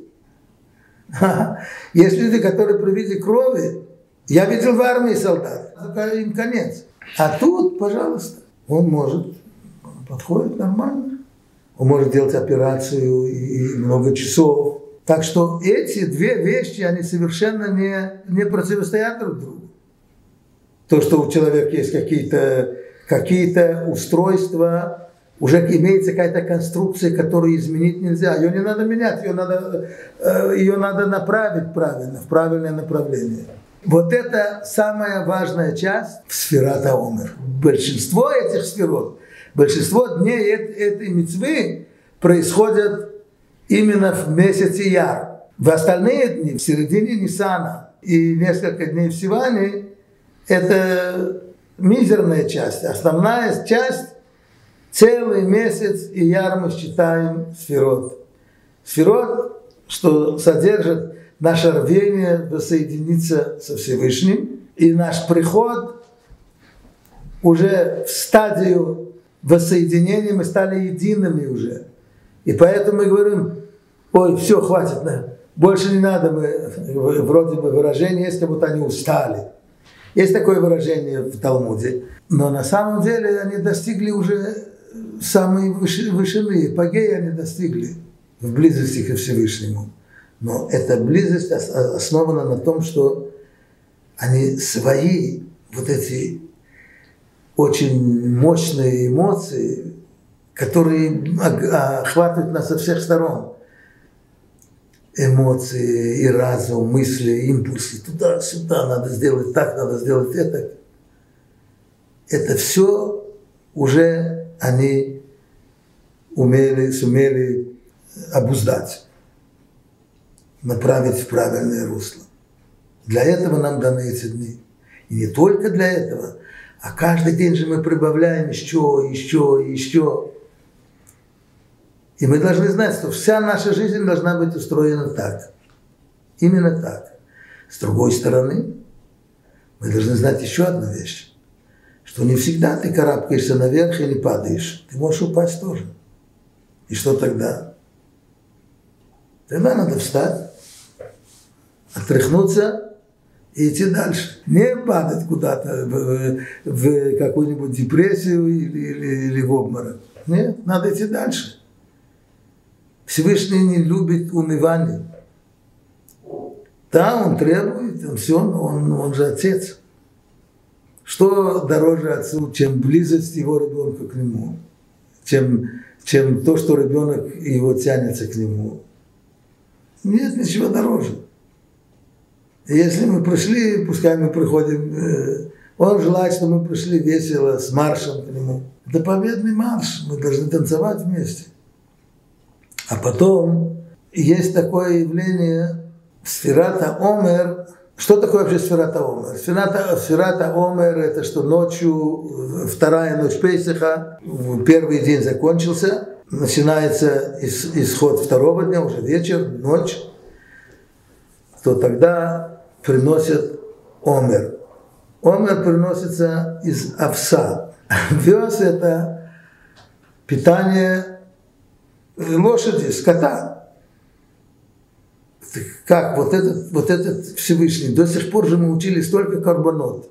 Есть люди, которые при виде крови, я видел в армии солдат, им конец. А тут, пожалуйста, он может, подходит нормально. Он может делать операцию и много часов. Так что эти две вещи, они совершенно не, не противостоят друг другу. То, что у человека есть какие-то, какие-то устройства, уже имеется какая-то конструкция, которую изменить нельзя. Ее не надо менять, ее надо, ее надо направить правильно, в правильное направление. Вот это самая важная часть в сферат ха-омер. Большинство этих сферот, большинство дней этой мицвы происходят именно в месяце Яр. В остальные дни, в середине Ниссана и несколько дней в Сиване, это мизерная часть. Основная часть, целый месяц Ияр мы считаем сферот. Сферот, что содержит наше рвение воссоединиться со Всевышним, и наш приход уже в стадию воссоединения, мы стали едиными уже. И поэтому мы говорим: ой, все, хватит, больше не надо, мы, вроде бы выражение есть, как будто они устали. Есть такое выражение в Талмуде. Но на самом деле они достигли уже самой вышины, эпогеи они достигли в близости ко Всевышнему. Но эта близость основана на том, что они свои вот эти очень мощные эмоции, которые охватывают нас со всех сторон. Эмоции и разум, мысли, импульсы, туда-сюда, надо сделать так, надо сделать это. Это все уже они умели, сумели обуздать, направить в правильное русло. Для этого нам даны эти дни. И не только для этого, а каждый день же мы прибавляем еще, еще, еще. И мы должны знать, что вся наша жизнь должна быть устроена так. Именно так. С другой стороны, мы должны знать еще одну вещь, что не всегда ты карабкаешься наверх или падаешь. Ты можешь упасть тоже. И что тогда? Тогда надо встать, отряхнуться и идти дальше. Не падать куда-то в, в какую-нибудь депрессию или, или, или в обморок. Нет, надо идти дальше. Всевышний не любит унывание. Да, он требует, он все, он, он же отец. Что дороже отцу, чем близость его ребенка к нему, чем, чем то, что ребенок его тянется к нему? Нет ничего дороже. И если мы пришли, пускай мы приходим, он желает, чтобы мы пришли весело, с маршем к нему. Это победный марш, мы должны танцевать вместе. А потом есть такое явление Сфирата Омер. Что такое вообще Сфирата Омер? Сфирата, Сфирата Омер – это что ночью, вторая ночь Песаха, первый день закончился, начинается исход второго дня, уже вечер, ночь, то тогда приносят Омер. Омер приносится из овса. Овес – это питание лошади, скота. Как вот этот, вот этот Всевышний, до сих пор же мы учили столько карбонот.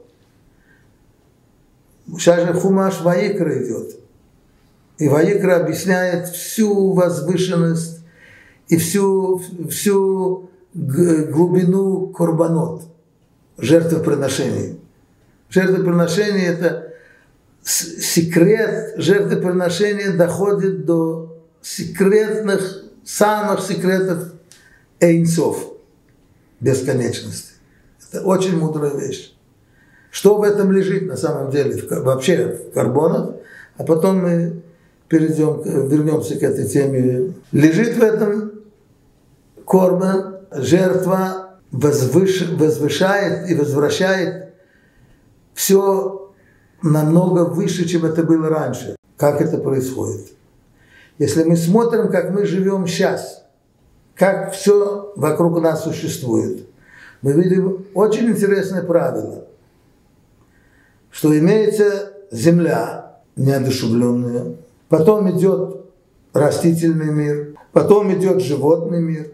Сейчас же Хумаш Ваикра идет. И Ваикра объясняет всю возвышенность и всю, всю глубину карбонот, жертвоприношений. Жертвоприношение – это секрет, жертвоприношение доходит до секретных, самых секретных эйнсов, бесконечности. Это очень мудрая вещь. Что в этом лежит на самом деле, вообще в карбонах, а потом мы перейдем, вернемся к этой теме. Лежит в этом корбан, жертва возвыш, возвышает и возвращает все намного выше, чем это было раньше. Как это происходит? Если мы смотрим, как мы живем сейчас, как все вокруг нас существует, мы видим очень интересное правило, что имеется земля неодушевленная, потом идет растительный мир, потом идет животный мир,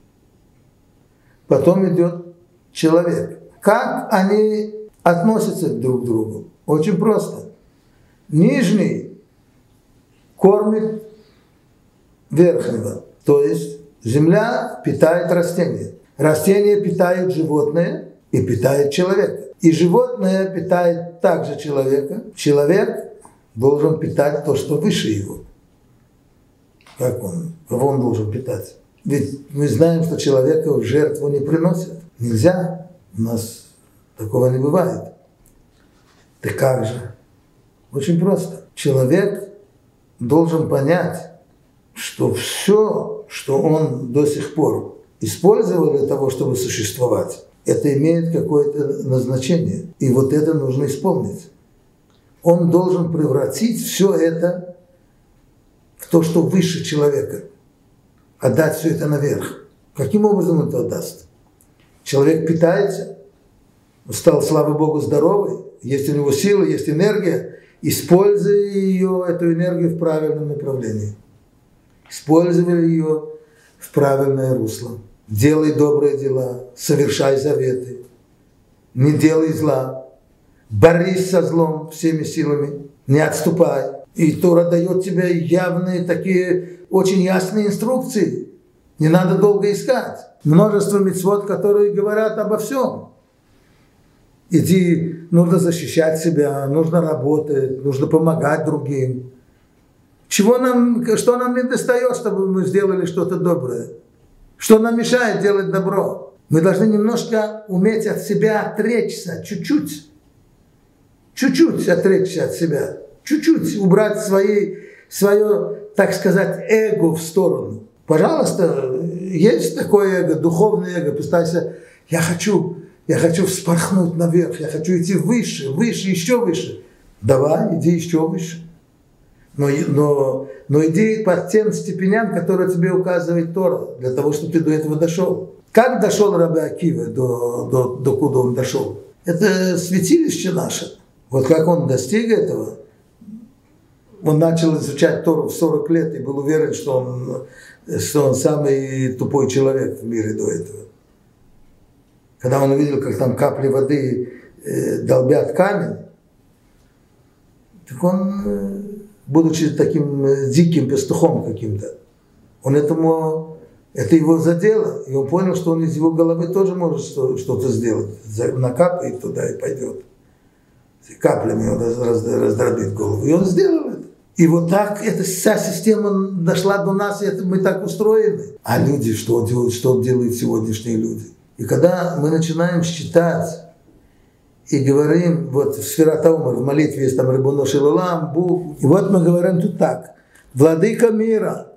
потом идет человек. Как они относятся друг к другу? Очень просто. Нижний кормит верхнего, то есть земля питает растения. Растения питают животное и питает человека. И животное питает также человека. Человек должен питать то, что выше его. Как он? Кого он должен питать? Ведь мы знаем, что человека в жертву не приносят. Нельзя. У нас такого не бывает. Так как же? Очень просто. Человек должен понять, что все, что он до сих пор использовал для того, чтобы существовать, это имеет какое-то назначение. И вот это нужно исполнить. Он должен превратить все это в то, что выше человека. Отдать все это наверх. Каким образом он это отдаст? Человек питается, стал, слава Богу, здоровый, есть у него силы, есть энергия. Используй ее, эту энергию в правильном направлении. Используй ее в правильное русло. Делай добрые дела, совершай заветы. Не делай зла. Борись со злом всеми силами. Не отступай. И Тора дает тебе явные такие очень ясные инструкции. Не надо долго искать. Множество мицвот, которые говорят обо всем. Иди, нужно защищать себя, нужно работать, нужно помогать другим. Чего нам, что нам не достает, чтобы мы сделали что-то доброе? Что нам мешает делать добро? Мы должны немножко уметь от себя отречься, чуть-чуть. Чуть-чуть отречься от себя, чуть-чуть убрать свои, свое, так сказать, эго в сторону. Пожалуйста, есть такое эго, духовное эго, представься, я хочу, я хочу вспорхнуть наверх, я хочу идти выше, выше, еще выше. Давай, иди еще выше. Но, но, но иди по тем степеням, которые тебе указывает Тора, для того, чтобы ты до этого дошел. Как дошел Раби Акива, до, до, до куда он дошел? Это святилище наше. Вот как он достиг этого, он начал изучать Тору в сорок лет и был уверен, что он, что он самый тупой человек в мире до этого. Когда он увидел, как там капли воды э, долбят камень, так он, э, будучи таким э, диким пастухом каким-то, он этому, это его задело, и он понял, что он из его головы тоже может что-то сделать. Накапает туда и пойдет. Каплями он раздробит голову. И он сделал это. И вот так эта вся система дошла до нас, и это мы так устроены. А люди, что делают, что делают сегодняшние люди? И когда мы начинаем считать и говорим, вот в Сфират ха-Омер, в молитве есть там Рибоно шел олам, Бух, и вот мы говорим тут так: Владыка мира,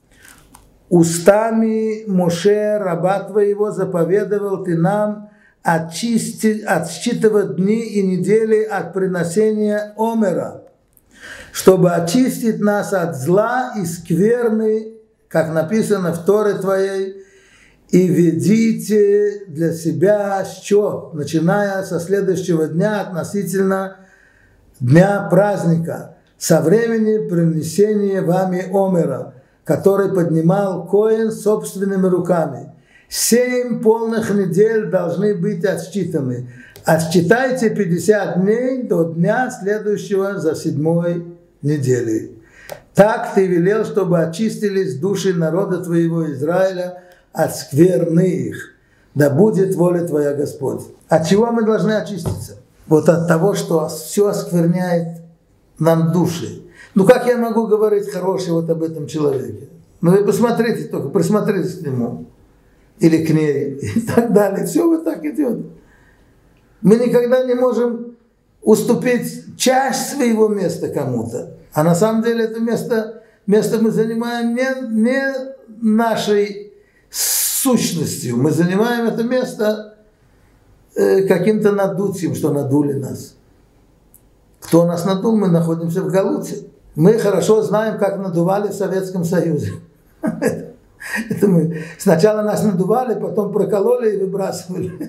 устами Моше, раба твоего, заповедовал ты нам очистить, отсчитывать дни и недели от приношения Омера, чтобы очистить нас от зла и скверны, как написано в Торе твоей, и ведите для себя счет, начиная со следующего дня относительно дня праздника, со времени принесения вами Омера, который поднимал Коэн собственными руками. Семь полных недель должны быть отсчитаны. Отсчитайте пятьдесят дней до дня следующего за седьмой недели. Так ты велел, чтобы очистились души народа твоего Израиля от скверны их. Да будет воля твоя, Господь. От чего мы должны очиститься? Вот от того, что все оскверняет нам души. Ну как я могу говорить хорошее вот об этом человеке? Ну вы посмотрите только, присмотритесь к нему. Или к ней, и так далее. Все вот так идет. Мы никогда не можем уступить часть своего места кому-то. А на самом деле это место, место мы занимаем не, не нашей сущностью. Мы занимаем это место э, каким-то надутием, что надули нас. Кто нас надул? Мы находимся в Галуте. Мы хорошо знаем, как надували в Советском Союзе. Это мы сначала нас надували, потом прокололи и выбрасывали.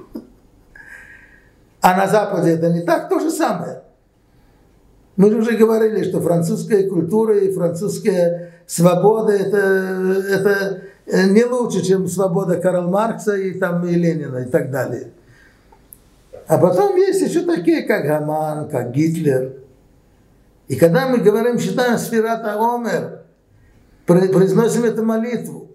А на Западе это не так, то же самое. Мы же уже говорили, что французская культура и французская свобода это, это не лучше, чем свобода Карла Маркса и, там, и Ленина и так далее. А потом есть еще такие, как Гаман, как Гитлер. И когда мы говорим, считаем Сфират ха-Омер, произносим эту молитву.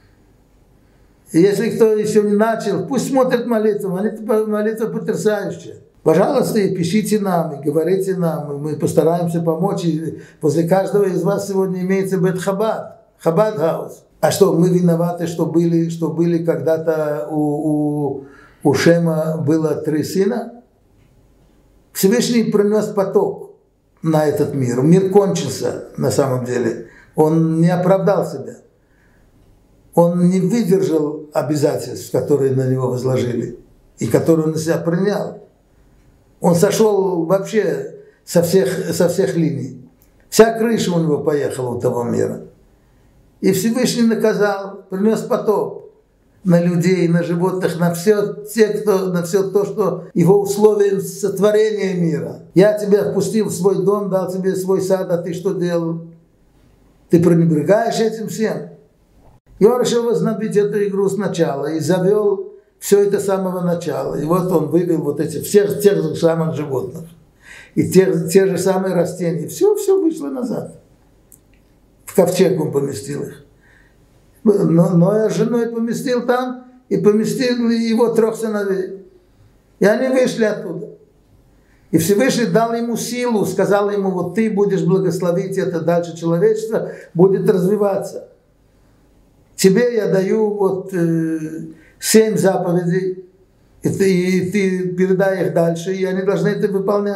И если кто еще не начал, пусть смотрит молитву. Молитва, молитва потрясающая. Пожалуйста, и пишите нам, и говорите нам, и мы постараемся помочь. И возле каждого из вас сегодня имеется Бет-Хабад, Хабад-хаус. А что, мы виноваты, что были, что были когда-то у, у, у Шема было три сына? Всевышний принес потоп на этот мир. Мир кончился на самом деле. Он не оправдал себя. Он не выдержал обязательств, которые на него возложили, и которые он на себя принял. Он сошел вообще со всех, со всех линий. Вся крыша у него поехала у того мира. И Всевышний наказал, принес потоп на людей, на животных, на все, те, кто, на все то, что его условия сотворения мира. Я тебя впустил в свой дом, дал тебе свой сад, а ты что делал? Ты пренебрегаешь этим всем. И он решил возобновить эту игру сначала и завел все это с самого начала. И вот он вывел вот эти всех тех же самых животных и те, те же самые растения. Все, все вышло назад. В ковчег он поместил их. Но, но я с женой поместил там и поместил его трех сыновей. И они вышли оттуда. И Всевышний дал ему силу, сказал ему, вот ты будешь благословить это, дальше человечество будет развиваться. Тебе я даю вот э, семь заповедей, и ты, и ты передай их дальше, и они должны это выполнять.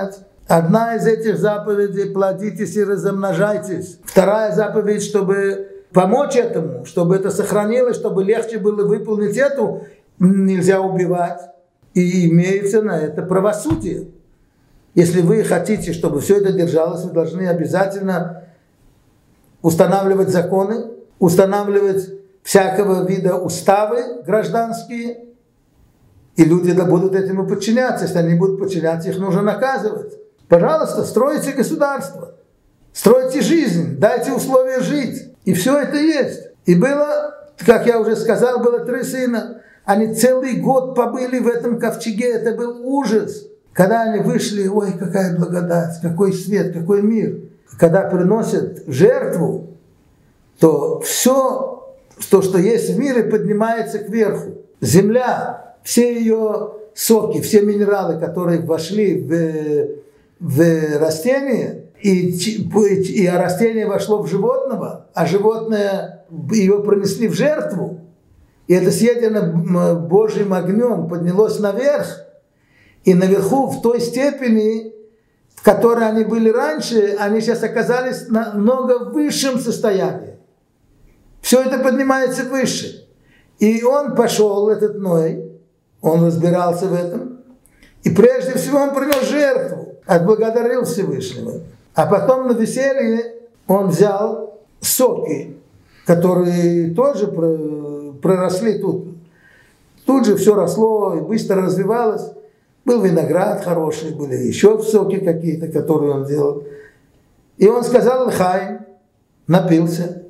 Одна из этих заповедей – плодитесь и размножайтесь. Вторая заповедь, чтобы помочь этому, чтобы это сохранилось, чтобы легче было выполнить эту, нельзя убивать. И имеется на это правосудие. Если вы хотите, чтобы все это держалось, вы должны обязательно устанавливать законы, устанавливать всякого вида уставы гражданские, и люди да будут этому подчиняться. Если они будут подчиняться, их нужно наказывать. Пожалуйста, стройте государство, стройте жизнь, дайте условия жить. И все это есть. И было, как я уже сказал, было три сына. Они целый год побыли в этом ковчеге. Это был ужас. Когда они вышли, ой, какая благодать, какой свет, какой мир. Когда приносят жертву, то все, то, что есть в мире, поднимается кверху. Земля, все ее соки, все минералы, которые вошли в, в растение, и, и растение вошло в животного, а животное ее пронесли в жертву, и это съедено Божьим огнем, поднялось наверх, и наверху в той степени, в которой они были раньше, они сейчас оказались на намного высшем состоянии. Все это поднимается выше. И он пошел, этот Ной, он разбирался в этом, и прежде всего он принес жертву, отблагодарил Всевышнего. А потом на веселье он взял соки, которые тоже проросли тут. Тут же все росло и быстро развивалось. Был виноград хороший, были еще соки какие-то, которые он делал. И он сказал Лхаим, напился.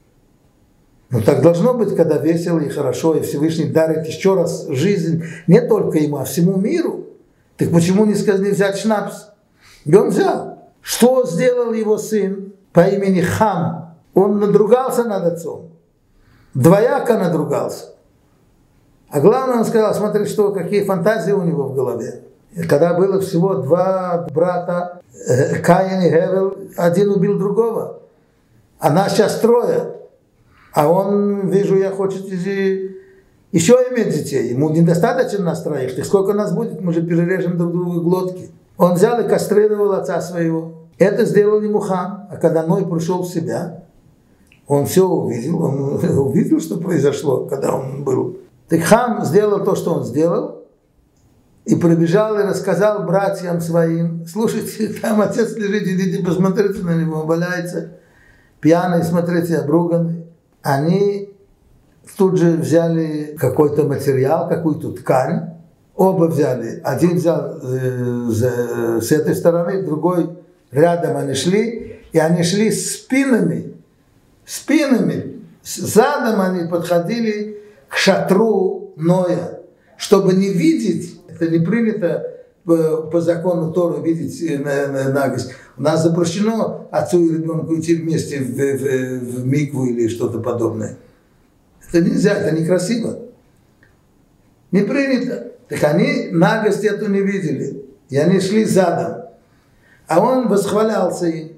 Ну так должно быть, когда весело и хорошо, и Всевышний дарит еще раз жизнь не только ему, а всему миру. Так почему не сказать, не взять шнапс? И он взял. Что сделал его сын по имени Хам? Он надругался над отцом. Двояко надругался. А главное, он сказал, смотри, что, какие фантазии у него в голове. И когда было всего два брата, Каин и Гевел, один убил другого. А нас сейчас трое. А он, вижу я, хочет еще иметь детей. Ему недостаточно нас троих. Так сколько нас будет, мы же перережем друг другу глотки. Он взял и кастрировал отца своего. Это сделал ему Хам. А когда Ной пришел в себя, он все увидел. Он увидел, что произошло, когда он был. Так Хам сделал то, что он сделал, и прибежал и рассказал братьям своим: слушайте, там отец лежит, идите посмотрите на него, он валяется, пьяный, смотрите, обруганный. Они тут же взяли какой-то материал, какую-то ткань, оба взяли. Один взял э, с этой стороны, другой рядом они шли, и они шли спинами, спинами, задом они подходили к шатру Ноя, чтобы не видеть, это не принято по, по закону Торы видеть нагость. У нас запрещено отцу и ребенку идти вместе в, в, в микву или что-то подобное. Это нельзя, это некрасиво. Не принято. Так они нагость эту не видели. И они шли задом. А он восхвалялся им.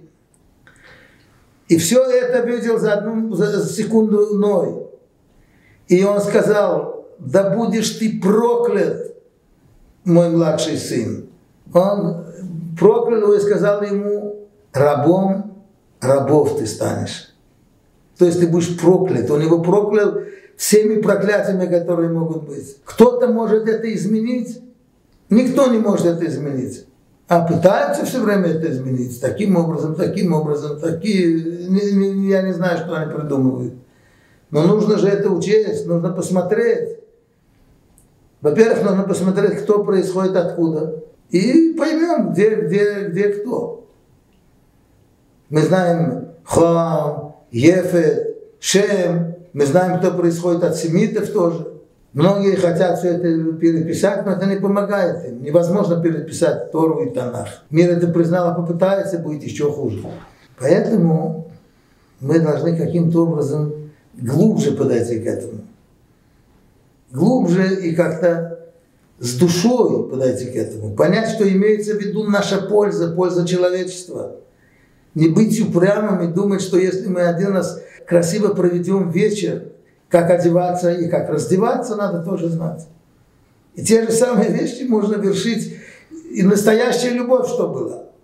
И все это видел за одну за секунду Ной. И он сказал: да будешь ты проклят, мой младший сын. Он проклял его и сказал ему: рабом рабов ты станешь. То есть ты будешь проклят. Он его проклял всеми проклятиями, которые могут быть. Кто-то может это изменить? Никто не может это изменить. А пытаются все время это изменить. Таким образом, таким образом, такие... Я не знаю, что они придумывают. Но нужно же это учесть, нужно посмотреть. Во-первых, нужно посмотреть, кто происходит откуда. И поймем, где, где, где кто. Мы знаем Хам, Ефет, Шем. Мы знаем, кто происходит от семитов тоже. Многие хотят все это переписать, но это не помогает им. Невозможно переписать Тору и Танах. Мир это признал, а попытается, будет еще хуже. Поэтому мы должны каким-то образом глубже подойти к этому. Глубже и как-то с душой подойти к этому. Понять, что имеется в виду наша польза, польза человечества. Не быть упрямым и думать, что если мы один раз красиво проведем вечер, как одеваться и как раздеваться, надо тоже знать. И те же самые вещи можно вершить. И настоящая любовь что была.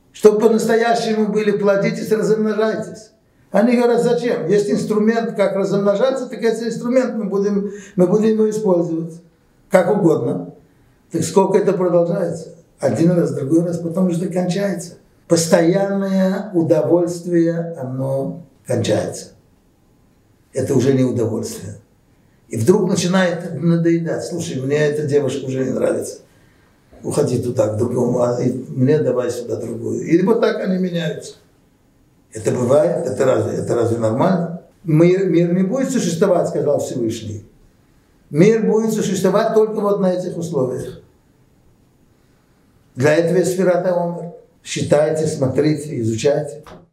Чтобы по-настоящему были, плодитесь, размножайтесь. Они говорят, зачем? Есть инструмент, как размножаться, так этот инструмент мы будем, мы будем его использовать. Как угодно. Так сколько это продолжается? Один раз, другой раз, потом уже кончается. Постоянное удовольствие, оно кончается. Это уже не удовольствие. И вдруг начинает надоедать. Слушай, мне эта девушка уже не нравится. Уходи туда, к другому, а мне давай сюда другую. И вот так они меняются. Это бывает? Это разве, это разве нормально? Мир, мир не будет существовать, сказал Всевышний. Мир будет существовать только вот на этих условиях. Для этого есть Сфират ха-Омер. Считайте, смотрите, изучайте.